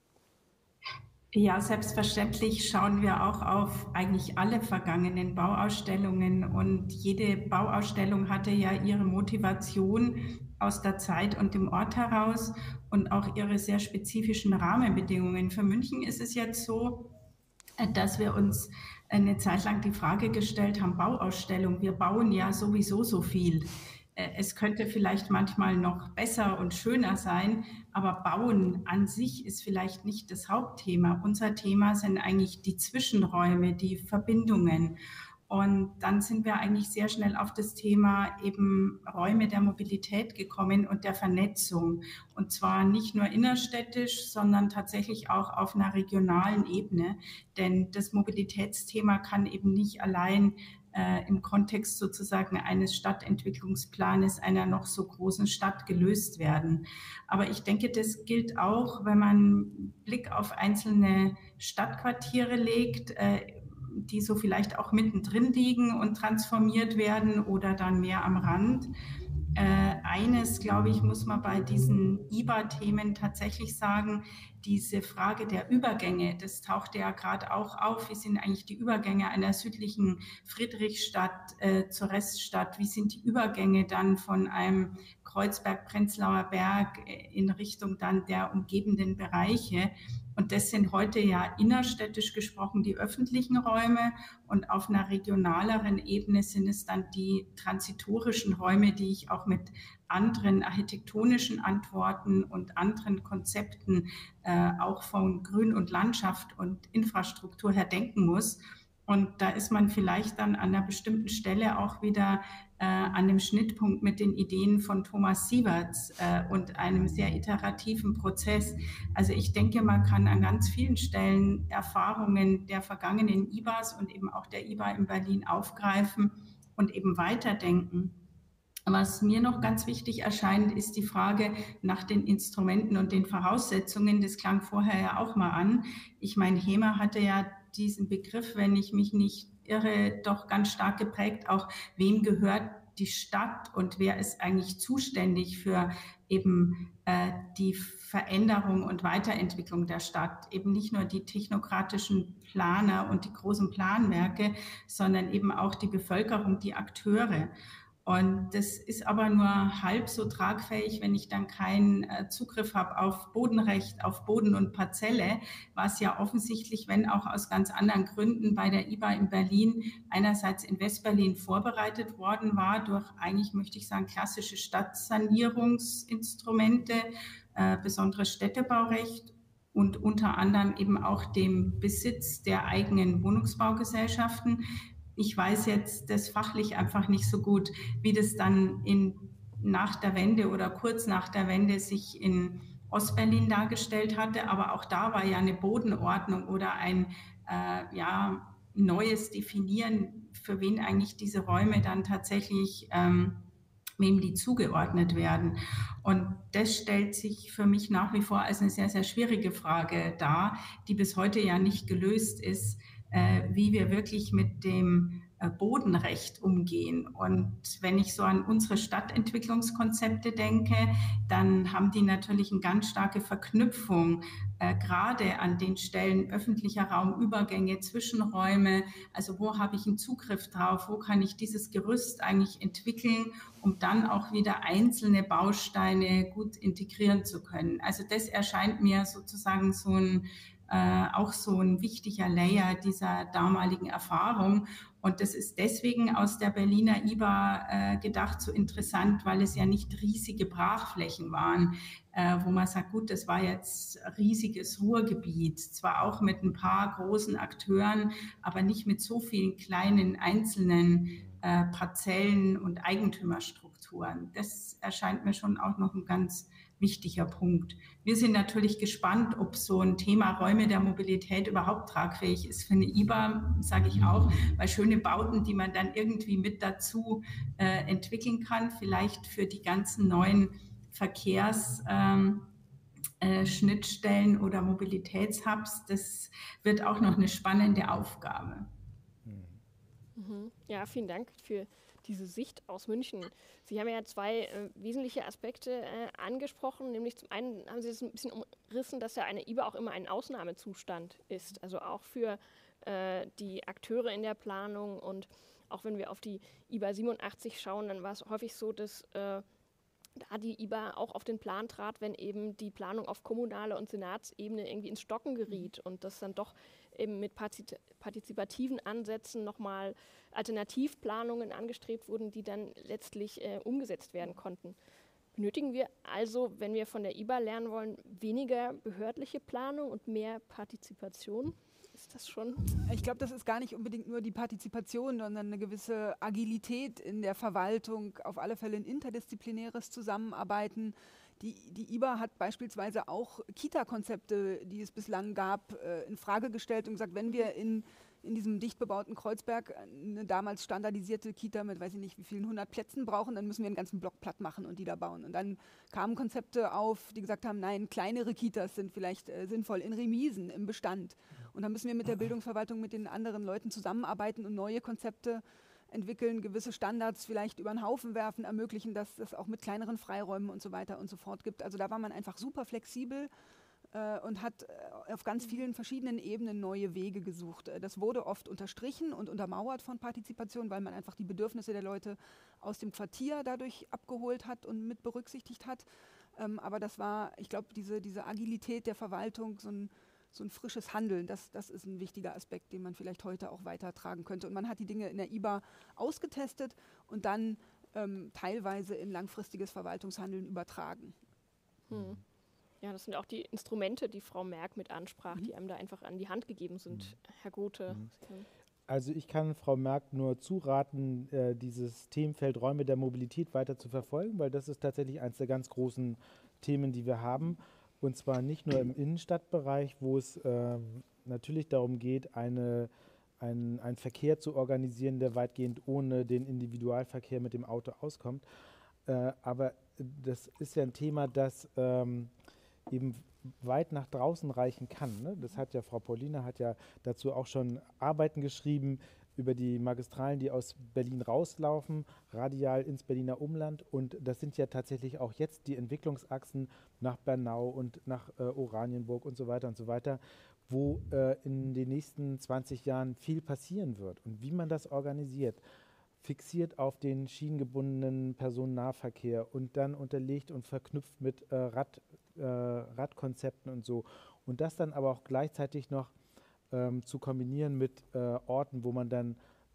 Ja, selbstverständlich schauen wir auch auf eigentlich alle vergangenen Bauausstellungen, und jede Bauausstellung hatte ja ihre Motivation aus der Zeit und dem Ort heraus und auch ihre sehr spezifischen Rahmenbedingungen. Für München ist es jetzt so, dass wir uns eine Zeit lang die Frage gestellt haben, Bauausstellung, wir bauen ja sowieso so viel. Es könnte vielleicht manchmal noch besser und schöner sein, aber Bauen an sich ist vielleicht nicht das Hauptthema. Unser Thema sind eigentlich die Zwischenräume, die Verbindungen. Und dann sind wir eigentlich sehr schnell auf das Thema eben Räume der Mobilität gekommen und der Vernetzung. Und zwar nicht nur innerstädtisch, sondern tatsächlich auch auf einer regionalen Ebene. Denn das Mobilitätsthema kann eben nicht allein äh, im Kontext sozusagen eines Stadtentwicklungsplanes einer noch so großen Stadt gelöst werden. Aber ich denke, das gilt auch, wenn man Blick auf einzelne Stadtquartiere legt, äh, die so vielleicht auch mittendrin liegen und transformiert werden oder dann mehr am Rand. Äh, eines, glaube ich, muss man bei diesen I B A-Themen tatsächlich sagen, diese Frage der Übergänge, das taucht ja gerade auch auf. Wie sind eigentlich die Übergänge einer südlichen Friedrichstadt äh, zur Reststadt? Wie sind die Übergänge dann von einem Kreuzberg-Prenzlauer Berg in Richtung dann der umgebenden Bereiche? Und das sind heute ja innerstädtisch gesprochen die öffentlichen Räume, und auf einer regionaleren Ebene sind es dann die transitorischen Räume, die ich auch mit anderen architektonischen Antworten und anderen Konzepten äh, auch von Grün und Landschaft und Infrastruktur her denken muss. Und da ist man vielleicht dann an einer bestimmten Stelle auch wieder äh, an dem Schnittpunkt mit den Ideen von Thomas Sieverts äh, und einem sehr iterativen Prozess. Also ich denke, man kann an ganz vielen Stellen Erfahrungen der vergangenen I B As und eben auch der I B A in Berlin aufgreifen und eben weiterdenken. Was mir noch ganz wichtig erscheint, ist die Frage nach den Instrumenten und den Voraussetzungen. Das klang vorher ja auch mal an. Ich meine, Hemer hatte ja diesen Begriff, wenn ich mich nicht irre, doch ganz stark geprägt, auch wem gehört die Stadt und wer ist eigentlich zuständig für eben äh, die Veränderung und Weiterentwicklung der Stadt. Eben nicht nur die technokratischen Planer und die großen Planwerke, sondern eben auch die Bevölkerung, die Akteure. Und das ist aber nur halb so tragfähig, wenn ich dann keinen äh, Zugriff habe auf Bodenrecht, auf Boden und Parzelle, was ja offensichtlich, wenn auch aus ganz anderen Gründen, bei der I B A in Berlin einerseits in Westberlin vorbereitet worden war durch eigentlich, möchte ich sagen, klassische Stadtsanierungsinstrumente, äh, besonderes Städtebaurecht und unter anderem eben auch dem Besitz der eigenen Wohnungsbaugesellschaften. Ich weiß jetzt das fachlich einfach nicht so gut, wie das dann in, nach der Wende oder kurz nach der Wende sich in Ostberlin dargestellt hatte, aber auch da war ja eine Bodenordnung oder ein äh, ja, neues Definieren, für wen eigentlich diese Räume dann tatsächlich, ähm, wem die zugeordnet werden. Und das stellt sich für mich nach wie vor als eine sehr, sehr schwierige Frage dar, die bis heute ja nicht gelöst ist, äh, wie wir wirklich mit dem Bodenrecht umgehen. Und wenn ich so an unsere Stadtentwicklungskonzepte denke, dann haben die natürlich eine ganz starke Verknüpfung, äh, gerade an den Stellen öffentlicher Raum, Übergänge, Zwischenräume, also wo habe ich einen Zugriff drauf, wo kann ich dieses Gerüst eigentlich entwickeln, um dann auch wieder einzelne Bausteine gut integrieren zu können. Also das erscheint mir sozusagen so ein Äh, auch so ein wichtiger Layer dieser damaligen Erfahrung. Und das ist deswegen aus der Berliner I B A äh, gedacht so interessant, weil es ja nicht riesige Brachflächen waren, äh, wo man sagt, gut, das war jetzt riesiges Ruhrgebiet, zwar auch mit ein paar großen Akteuren, aber nicht mit so vielen kleinen einzelnen äh, Parzellen und Eigentümerstrukturen. Das erscheint mir schon auch noch ein ganz wichtiger Punkt. Wir sind natürlich gespannt, ob so ein Thema Räume der Mobilität überhaupt tragfähig ist für eine I B A, sage ich auch, weil schöne Bauten, die man dann irgendwie mit dazu äh, entwickeln kann, vielleicht für die ganzen neuen Verkehrsschnittstellen ähm, äh, oder Mobilitätshubs, das wird auch noch eine spannende Aufgabe. Mhm. Ja, vielen Dank für diese Sicht aus München. Sie haben ja zwei äh, wesentliche Aspekte äh, angesprochen, nämlich zum einen haben Sie das ein bisschen umrissen, dass ja eine I B A auch immer ein Ausnahmezustand ist, also auch für äh, die Akteure in der Planung, und auch wenn wir auf die I B A siebenundachtzig schauen, dann war es häufig so, dass äh, da die I B A auch auf den Plan trat, wenn eben die Planung auf kommunaler und Senatsebene irgendwie ins Stocken geriet und das dann doch eben mit partizipativen Ansätzen nochmal Alternativplanungen angestrebt wurden, die dann letztlich äh, umgesetzt werden konnten. Benötigen wir also, wenn wir von der I B A lernen wollen, weniger behördliche Planung und mehr Partizipation? Ist das schon? Ich glaube, das ist gar nicht unbedingt nur die Partizipation, sondern eine gewisse Agilität in der Verwaltung, auf alle Fälle ein interdisziplinäres Zusammenarbeiten. Die, die I B A hat beispielsweise auch Kita-Konzepte, die es bislang gab, äh, in Frage gestellt und gesagt, wenn wir in, in diesem dicht bebauten Kreuzberg eine damals standardisierte Kita mit, weiß ich nicht, wie vielen hundert Plätzen brauchen, dann müssen wir einen ganzen Block platt machen und die da bauen. Und dann kamen Konzepte auf, die gesagt haben, nein, kleinere Kitas sind vielleicht äh, sinnvoll in Remisen, im Bestand. Und dann müssen wir mit der Bildungsverwaltung, mit den anderen Leuten zusammenarbeiten und neue Konzepte entwickeln, gewisse Standards vielleicht über den Haufen werfen, ermöglichen, dass es auch mit kleineren Freiräumen und so weiter und so fort gibt. Also da war man einfach super flexibel äh, und hat äh, auf ganz vielen verschiedenen Ebenen neue Wege gesucht. Äh, das wurde oft unterstrichen und untermauert von Partizipation, weil man einfach die Bedürfnisse der Leute aus dem Quartier dadurch abgeholt hat und mit berücksichtigt hat. Ähm, aber das war, ich glaube, diese, diese Agilität der Verwaltung, so ein So ein frisches Handeln, das, das ist ein wichtiger Aspekt, den man vielleicht heute auch weitertragen könnte. Und man hat die Dinge in der I B A ausgetestet und dann ähm, teilweise in langfristiges Verwaltungshandeln übertragen. Hm. Ja, das sind auch die Instrumente, die Frau Merck mit ansprach, Mhm. die einem da einfach an die Hand gegeben sind. Mhm. Herr Gothe. Mhm. Also ich kann Frau Merck nur zuraten, äh, dieses Themenfeld Räume der Mobilität weiter zu verfolgen, weil das ist tatsächlich eines der ganz großen Themen, die wir haben. Und zwar nicht nur im Innenstadtbereich, wo es ähm, natürlich darum geht, eine, ein, einen Verkehr zu organisieren, der weitgehend ohne den Individualverkehr mit dem Auto auskommt. Äh, aber das ist ja ein Thema, das ähm, eben weit nach draußen reichen kann. Ne? Das hat ja Frau Paulina hat ja dazu auch schon Arbeiten geschrieben über die Magistralen, die aus Berlin rauslaufen, radial ins Berliner Umland. Und das sind ja tatsächlich auch jetzt die Entwicklungsachsen nach Bernau und nach äh, Oranienburg und so weiter und so weiter, wo äh, in den nächsten zwanzig Jahren viel passieren wird. Und wie man das organisiert, fixiert auf den schienengebundenen Personennahverkehr und dann unterlegt und verknüpft mit äh, Rad, äh, Radkonzepten und so. Und das dann aber auch gleichzeitig noch ähm, zu kombinieren mit äh, Orten, wo man dann äh,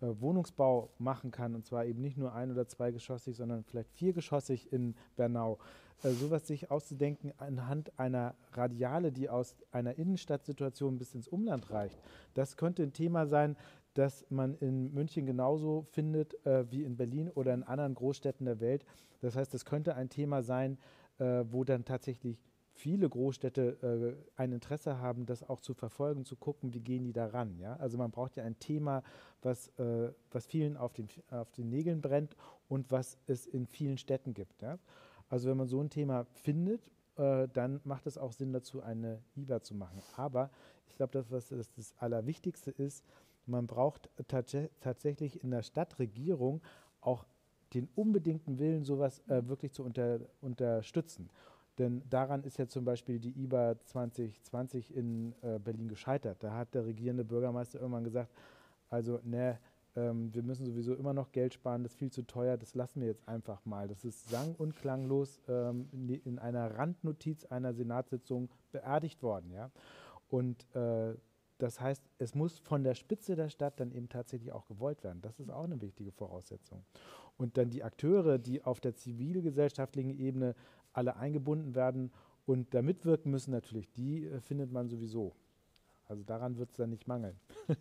äh, Wohnungsbau machen kann, und zwar eben nicht nur ein- oder zweigeschossig, sondern vielleicht viergeschossig in Bernau, äh, sowas sich auszudenken anhand einer Radiale, die aus einer Innenstadtsituation bis ins Umland reicht, das könnte ein Thema sein, das man in München genauso findet äh, wie in Berlin oder in anderen Großstädten der Welt. Das heißt, das könnte ein Thema sein, äh, wo dann tatsächlich viele Großstädte äh, ein Interesse haben, das auch zu verfolgen, zu gucken, wie gehen die da ran. Ja? Also man braucht ja ein Thema, was, äh, was vielen auf den, auf den Nägeln brennt und was es in vielen Städten gibt. Ja? Also wenn man so ein Thema findet, äh, dann macht es auch Sinn dazu, eine I B A zu machen. Aber ich glaube, das, was das, das Allerwichtigste ist, man braucht tats tatsächlich in der Stadtregierung auch den unbedingten Willen, sowas äh, wirklich zu unter, unterstützen. Denn daran ist ja zum Beispiel die I B A zwanzig zwanzig in äh, Berlin gescheitert. Da hat der regierende Bürgermeister irgendwann gesagt, also ne, ähm, wir müssen sowieso immer noch Geld sparen, das ist viel zu teuer, das lassen wir jetzt einfach mal. Das ist sang- und klanglos ähm, in, in einer Randnotiz einer Senatssitzung beerdigt worden. Ja? Und äh, das heißt, es muss von der Spitze der Stadt dann eben tatsächlich auch gewollt werden. Das ist auch eine wichtige Voraussetzung. Und dann die Akteure, die auf der zivilgesellschaftlichen Ebene alle eingebunden werden und da mitwirken müssen, natürlich, die äh, findet man sowieso. Also daran wird es dann nicht mangeln.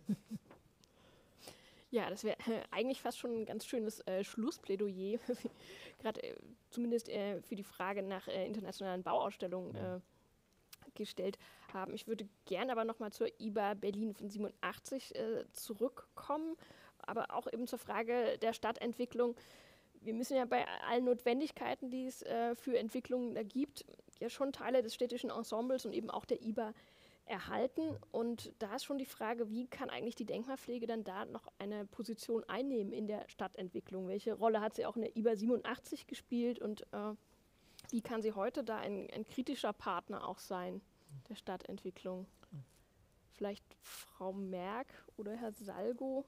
Ja, das wäre äh, eigentlich fast schon ein ganz schönes äh, Schlussplädoyer, gerade äh, zumindest äh, für die Frage nach äh, internationalen Bauausstellungen äh, gestellt haben. Ich würde gerne aber nochmal zur I B A Berlin von siebenundachtzig äh, zurückkommen, aber auch eben zur Frage der Stadtentwicklung. Wir müssen ja bei allen Notwendigkeiten, die es äh, für Entwicklungen da gibt, ja schon Teile des städtischen Ensembles und eben auch der I B A erhalten. Und da ist schon die Frage, wie kann eigentlich die Denkmalpflege dann da noch eine Position einnehmen in der Stadtentwicklung? Welche Rolle hat sie auch in der I B A siebenundachtzig gespielt und äh, wie kann sie heute da ein, ein kritischer Partner auch sein der Stadtentwicklung? Vielleicht Frau Merck oder Herr Salgo?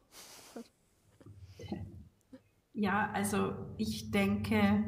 Ja, also ich denke,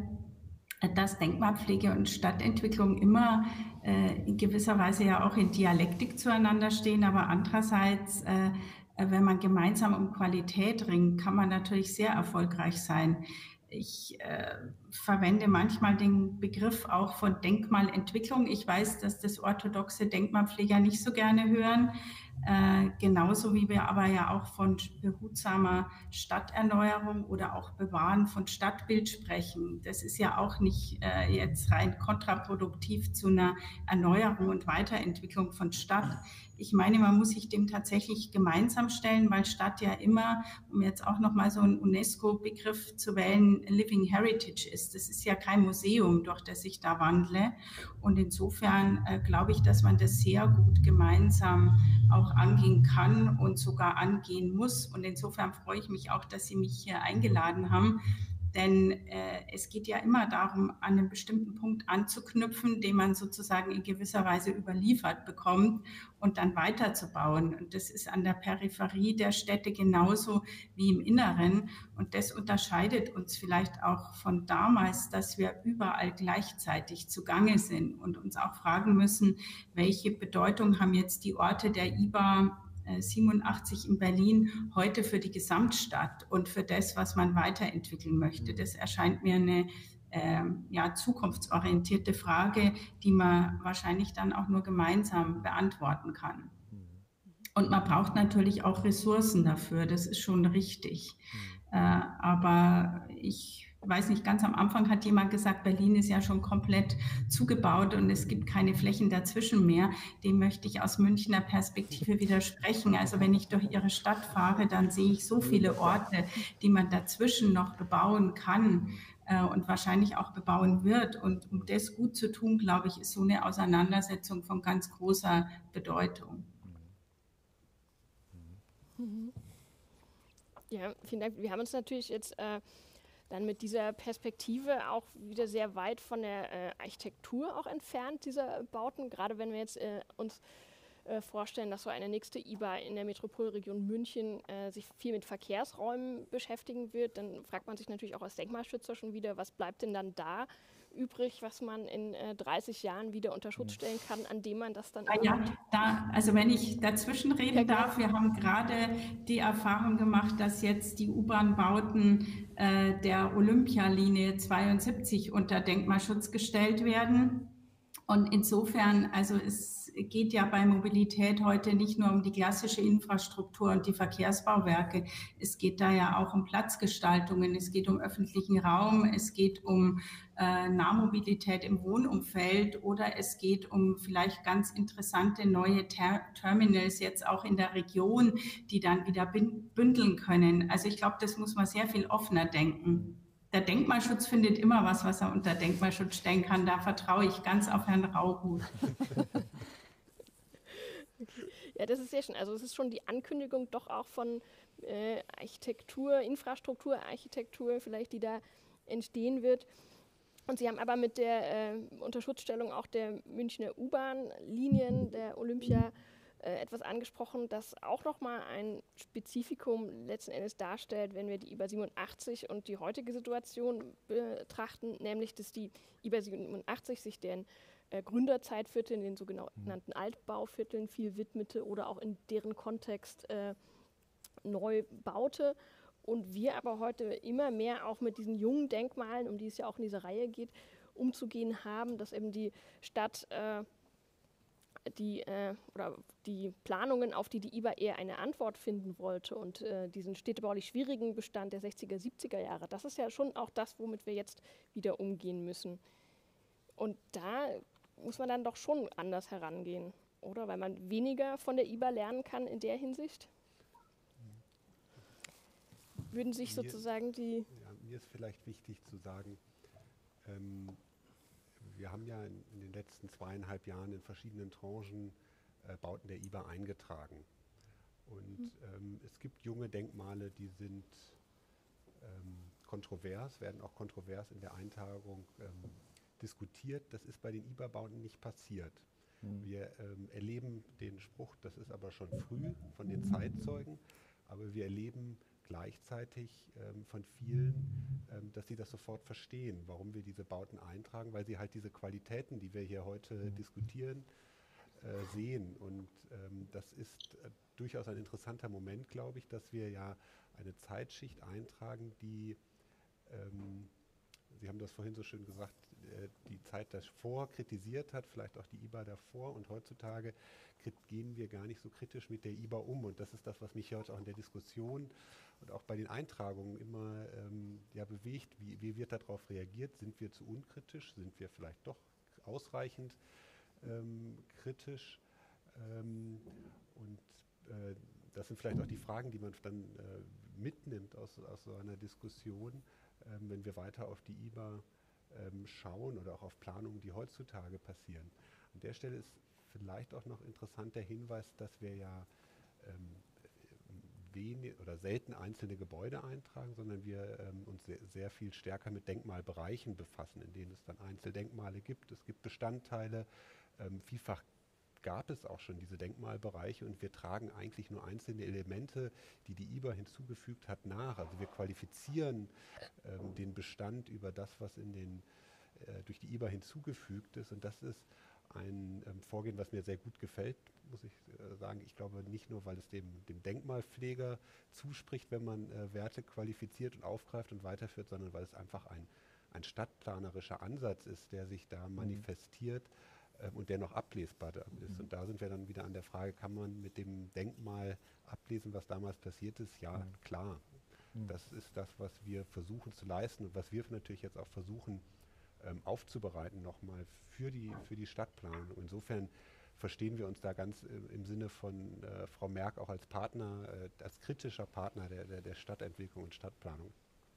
dass Denkmalpflege und Stadtentwicklung immer äh, in gewisser Weise ja auch in Dialektik zueinander stehen, aber andererseits, äh, wenn man gemeinsam um Qualität ringt, kann man natürlich sehr erfolgreich sein. Ich äh, verwende manchmal den Begriff auch von Denkmalentwicklung. Ich weiß, dass das orthodoxe Denkmalpfleger nicht so gerne hören. Äh, genauso wie wir aber ja auch von behutsamer Stadterneuerung oder auch Bewahren von Stadtbild sprechen. Das ist ja auch nicht äh, jetzt rein kontraproduktiv zu einer Erneuerung und Weiterentwicklung von Stadt. Ich meine, man muss sich dem tatsächlich gemeinsam stellen, weil Stadt ja immer, um jetzt auch nochmal so einen UNESCO-Begriff zu wählen, Living Heritage ist. Das ist ja kein Museum, durch das ich da wandle. Und insofern äh, glaube ich, dass man das sehr gut gemeinsam auch angehen kann und sogar angehen muss. Und insofern freue ich mich auch, dass Sie mich hier eingeladen haben. Denn äh, es geht ja immer darum, an einem bestimmten Punkt anzuknüpfen, den man sozusagen in gewisser Weise überliefert bekommt und dann weiterzubauen. Und das ist an der Peripherie der Städte genauso wie im Inneren. Und das unterscheidet uns vielleicht auch von damals, dass wir überall gleichzeitig zugange sind und uns auch fragen müssen, welche Bedeutung haben jetzt die Orte der I B A siebenundachtzig in Berlin heute für die Gesamtstadt und für das, was man weiterentwickeln möchte. Das erscheint mir eine äh, ja, zukunftsorientierte Frage, die man wahrscheinlich dann auch nur gemeinsam beantworten kann. Und man braucht natürlich auch Ressourcen dafür, das ist schon richtig. Äh, aber ich weiß nicht, ganz am Anfang hat jemand gesagt, Berlin ist ja schon komplett zugebaut und es gibt keine Flächen dazwischen mehr. Dem möchte ich aus Münchner Perspektive widersprechen. Also wenn ich durch Ihre Stadt fahre, dann sehe ich so viele Orte, die man dazwischen noch bebauen kann äh, und wahrscheinlich auch bebauen wird. Und um das gut zu tun, glaube ich, ist so eine Auseinandersetzung von ganz großer Bedeutung. Ja, vielen Dank. Wir haben uns natürlich jetzt äh, dann mit dieser Perspektive auch wieder sehr weit von der äh, Architektur auch entfernt, dieser Bauten. Gerade wenn wir jetzt äh, uns äh, vorstellen, dass so eine nächste I B A in der Metropolregion München äh, sich viel mit Verkehrsräumen beschäftigen wird, dann fragt man sich natürlich auch als Denkmalschützer schon wieder, was bleibt denn dann da übrig, was man in äh, dreißig Jahren wieder unter Schutz stellen kann, an dem man das dann Ah, ja, da, also wenn ich dazwischen reden Ja, darf, wir haben gerade die Erfahrung gemacht, dass jetzt die U-Bahn-Bauten äh, der Olympialinie zweiundsiebzig unter Denkmalschutz gestellt werden. Und insofern, also es geht ja bei Mobilität heute nicht nur um die klassische Infrastruktur und die Verkehrsbauwerke. Es geht da ja auch um Platzgestaltungen, es geht um öffentlichen Raum, es geht um äh, Nahmobilität im Wohnumfeld oder es geht um vielleicht ganz interessante neue Ter Terminals jetzt auch in der Region, die dann wieder bündeln können. Also ich glaube, das muss man sehr viel offener denken. Der Denkmalschutz findet immer was, was er unter Denkmalschutz stellen kann. Da vertraue ich ganz auf Herrn Rauhut. Ja, das ist sehr schön. Also es ist schon die Ankündigung doch auch von äh, Architektur, Infrastrukturarchitektur vielleicht, die da entstehen wird. Und Sie haben aber mit der äh, Unterschutzstellung auch der Münchner U-Bahn-Linien, der Olympia, äh, etwas angesprochen, das auch nochmal ein Spezifikum letzten Endes darstellt, wenn wir die I B A siebenundachtzig und die heutige Situation betrachten, nämlich dass die I B A siebenundachtzig sich den äh, Gründerzeitvierteln, den sogenannten Altbauvierteln viel widmete oder auch in deren Kontext äh, neu baute. Und wir aber heute immer mehr auch mit diesen jungen Denkmalen, um die es ja auch in dieser Reihe geht, umzugehen haben, dass eben die Stadt äh, die, äh, oder die Planungen, auf die die I B A eher eine Antwort finden wollte und äh, diesen städtebaulich schwierigen Bestand der sechziger, siebziger Jahre, das ist ja schon auch das, womit wir jetzt wieder umgehen müssen. Und da muss man dann doch schon anders herangehen, oder? Weil man weniger von der I B A lernen kann in der Hinsicht. Würden sich mir, sozusagen die... Ja, mir ist vielleicht wichtig zu sagen, ähm, wir haben ja in, in den letzten zweieinhalb Jahren in verschiedenen Tranchen äh, Bauten der I B A eingetragen. Und mhm. ähm, es gibt junge Denkmale, die sind ähm, kontrovers, werden auch kontrovers in der Eintragung ähm, diskutiert. Das ist bei den I B A-Bauten nicht passiert. Mhm. Wir ähm, erleben den Spruch, das ist aber schon früh von den Zeitzeugen, aber wir erleben gleichzeitig ähm, von vielen, ähm, dass sie das sofort verstehen, warum wir diese Bauten eintragen, weil sie halt diese Qualitäten, die wir hier heute mhm. diskutieren, äh, sehen. Und ähm, das ist äh, durchaus ein interessanter Moment, glaube ich, dass wir ja eine Zeitschicht eintragen, die, ähm, Sie haben das vorhin so schön gesagt, äh, die Zeit davor kritisiert hat, vielleicht auch die I B A davor, und heutzutage gehen wir gar nicht so kritisch mit der I B A um. Und das ist das, was mich heute auch in der Diskussion und auch bei den Eintragungen immer ähm, ja, bewegt. Wie, wie wird darauf reagiert? Sind wir zu unkritisch? Sind wir vielleicht doch ausreichend ähm, kritisch? Ähm, und äh, das sind vielleicht auch die Fragen, die man dann äh, mitnimmt aus, aus so einer Diskussion, ähm, wenn wir weiter auf die I B A ähm, schauen oder auch auf Planungen, die heutzutage passieren. An der Stelle ist vielleicht auch noch interessant der Hinweis, dass wir ja ähm, wenig oder selten einzelne Gebäude eintragen, sondern wir ähm, uns sehr, sehr viel stärker mit Denkmalbereichen befassen, in denen es dann Einzeldenkmale gibt. Es gibt Bestandteile, ähm, vielfach gab es auch schon diese Denkmalbereiche, und wir tragen eigentlich nur einzelne Elemente, die die I B A hinzugefügt hat, nach. Also wir qualifizieren ähm, den Bestand über das, was in den, äh, durch die I B A hinzugefügt ist, und das ist ein ähm, Vorgehen, was mir sehr gut gefällt, muss ich äh, sagen. Ich glaube nicht nur, weil es dem, dem Denkmalpfleger zuspricht, wenn man äh, Werte qualifiziert und aufgreift und weiterführt, sondern weil es einfach ein, ein stadtplanerischer Ansatz ist, der sich da mhm. manifestiert ähm, und der noch ablesbar ist. Mhm. Und da sind wir dann wieder an der Frage, kann man mit dem Denkmal ablesen, was damals passiert ist? Ja, mhm. klar. Mhm. Das ist das, was wir versuchen zu leisten und was wir natürlich jetzt auch versuchen ähm, aufzubereiten nochmal für die, für die Stadtplanung. Insofern verstehen wir uns da ganz äh, im Sinne von äh, Frau Merck auch als Partner, äh, als kritischer Partner der, der, der Stadtentwicklung und Stadtplanung.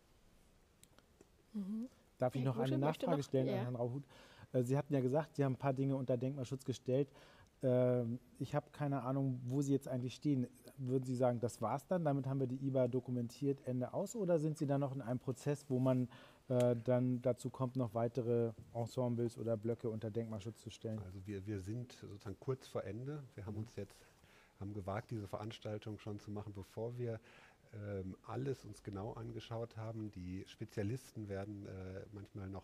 Mhm. Darf ich noch eine Nachfrage noch, stellen ja. an Herrn Rauhut? Äh, Sie hatten ja gesagt, Sie haben ein paar Dinge unter Denkmalschutz gestellt. Äh, ich habe keine Ahnung, wo Sie jetzt eigentlich stehen. Würden Sie sagen, das war's dann? Damit haben wir die I B A dokumentiert, Ende aus? Oder sind Sie da noch in einem Prozess, wo man äh, dann dazu kommt, noch weitere Ensembles oder Blöcke unter Denkmalschutz zu stellen? Also wir, wir sind sozusagen kurz vor Ende. Wir haben uns jetzt haben gewagt, diese Veranstaltung schon zu machen, bevor wir ähm, alles uns genau angeschaut haben. Die Spezialisten werden äh, manchmal noch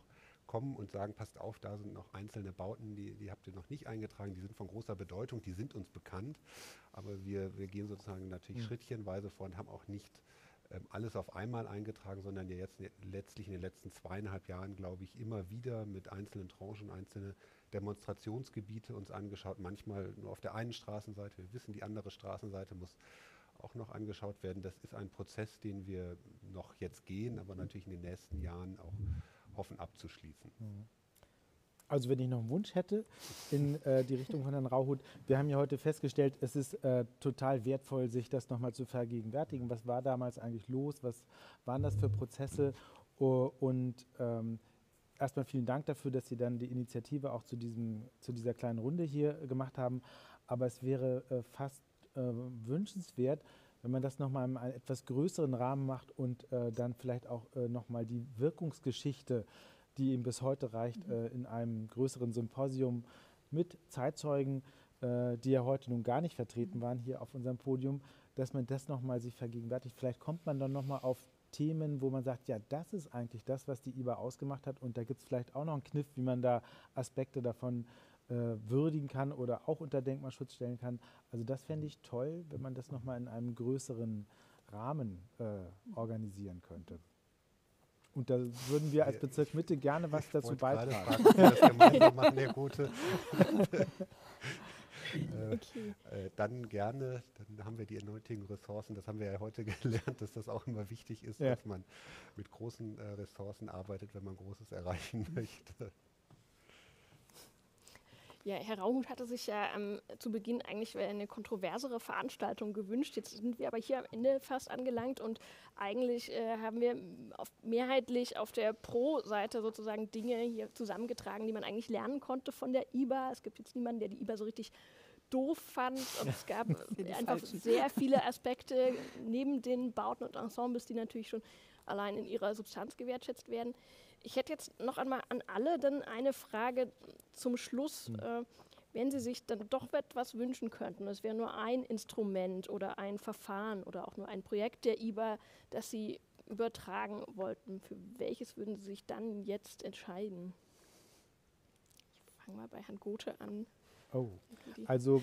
kommen und sagen, passt auf, da sind noch einzelne Bauten, die, die habt ihr noch nicht eingetragen, die sind von großer Bedeutung, die sind uns bekannt, aber wir, wir gehen sozusagen natürlich mhm. schrittchenweise vor und haben auch nicht ähm, alles auf einmal eingetragen, sondern ja jetzt ne, letztlich in den letzten zweieinhalb Jahren, glaube ich, immer wieder mit einzelnen Tranchen, einzelne Demonstrationsgebiete uns angeschaut, manchmal nur auf der einen Straßenseite, wir wissen, die andere Straßenseite muss auch noch angeschaut werden. Das ist ein Prozess, den wir noch jetzt gehen, aber natürlich in den nächsten Jahren auch hoffen abzuschließen. Also wenn ich noch einen Wunsch hätte in äh, die Richtung von Herrn Rauhut, wir haben ja heute festgestellt, es ist äh, total wertvoll, sich das nochmal zu vergegenwärtigen. Was war damals eigentlich los? Was waren das für Prozesse? Uh, und ähm, erstmal vielen Dank dafür, dass Sie dann die Initiative auch zu, diesem, zu dieser kleinen Runde hier gemacht haben. Aber es wäre äh, fast äh, wünschenswert, wenn man das nochmal in einem etwas größeren Rahmen macht und äh, dann vielleicht auch äh, nochmal die Wirkungsgeschichte, die eben bis heute reicht, mhm. äh, in einem größeren Symposium mit Zeitzeugen, äh, die ja heute nun gar nicht vertreten mhm. waren hier auf unserem Podium, dass man das nochmal sich vergegenwärtigt. Vielleicht kommt man dann nochmal auf Themen, wo man sagt, ja, das ist eigentlich das, was die I B A ausgemacht hat, und da gibt es vielleicht auch noch einen Kniff, wie man da Aspekte davon äh, würdigen kann oder auch unter Denkmalschutz stellen kann. Also das fände ich toll, wenn man das nochmal in einem größeren Rahmen äh, organisieren könnte. Und da würden wir als Bezirk Mitte gerne was dazu beitragen. Fragen, ob wir das gemeinsam machen, Herr Gothe. Äh, Okay. äh, dann gerne, dann haben wir die nötigen Ressourcen, das haben wir ja heute gelernt, dass das auch immer wichtig ist, ja. dass man mit großen äh, Ressourcen arbeitet, wenn man Großes erreichen möchte. Ja, Herr Rauhut hatte sich ja ähm, zu Beginn eigentlich eine kontroversere Veranstaltung gewünscht. Jetzt sind wir aber hier am Ende fast angelangt und eigentlich äh, haben wir auf, mehrheitlich auf der Pro-Seite sozusagen Dinge hier zusammengetragen, die man eigentlich lernen konnte von der I B A. Es gibt jetzt niemanden, der die I B A so richtig doof fand, und es gab einfach sehr viele Aspekte neben den Bauten und Ensembles, die natürlich schon allein in ihrer Substanz gewertschätzt werden. Ich hätte jetzt noch einmal an alle dann eine Frage zum Schluss. Mhm. Äh, wenn Sie sich dann doch etwas wünschen könnten, es wäre nur ein Instrument oder ein Verfahren oder auch nur ein Projekt der I B A, das Sie übertragen wollten, für welches würden Sie sich dann jetzt entscheiden? Ich fange mal bei Herrn Gothe an. Oh, also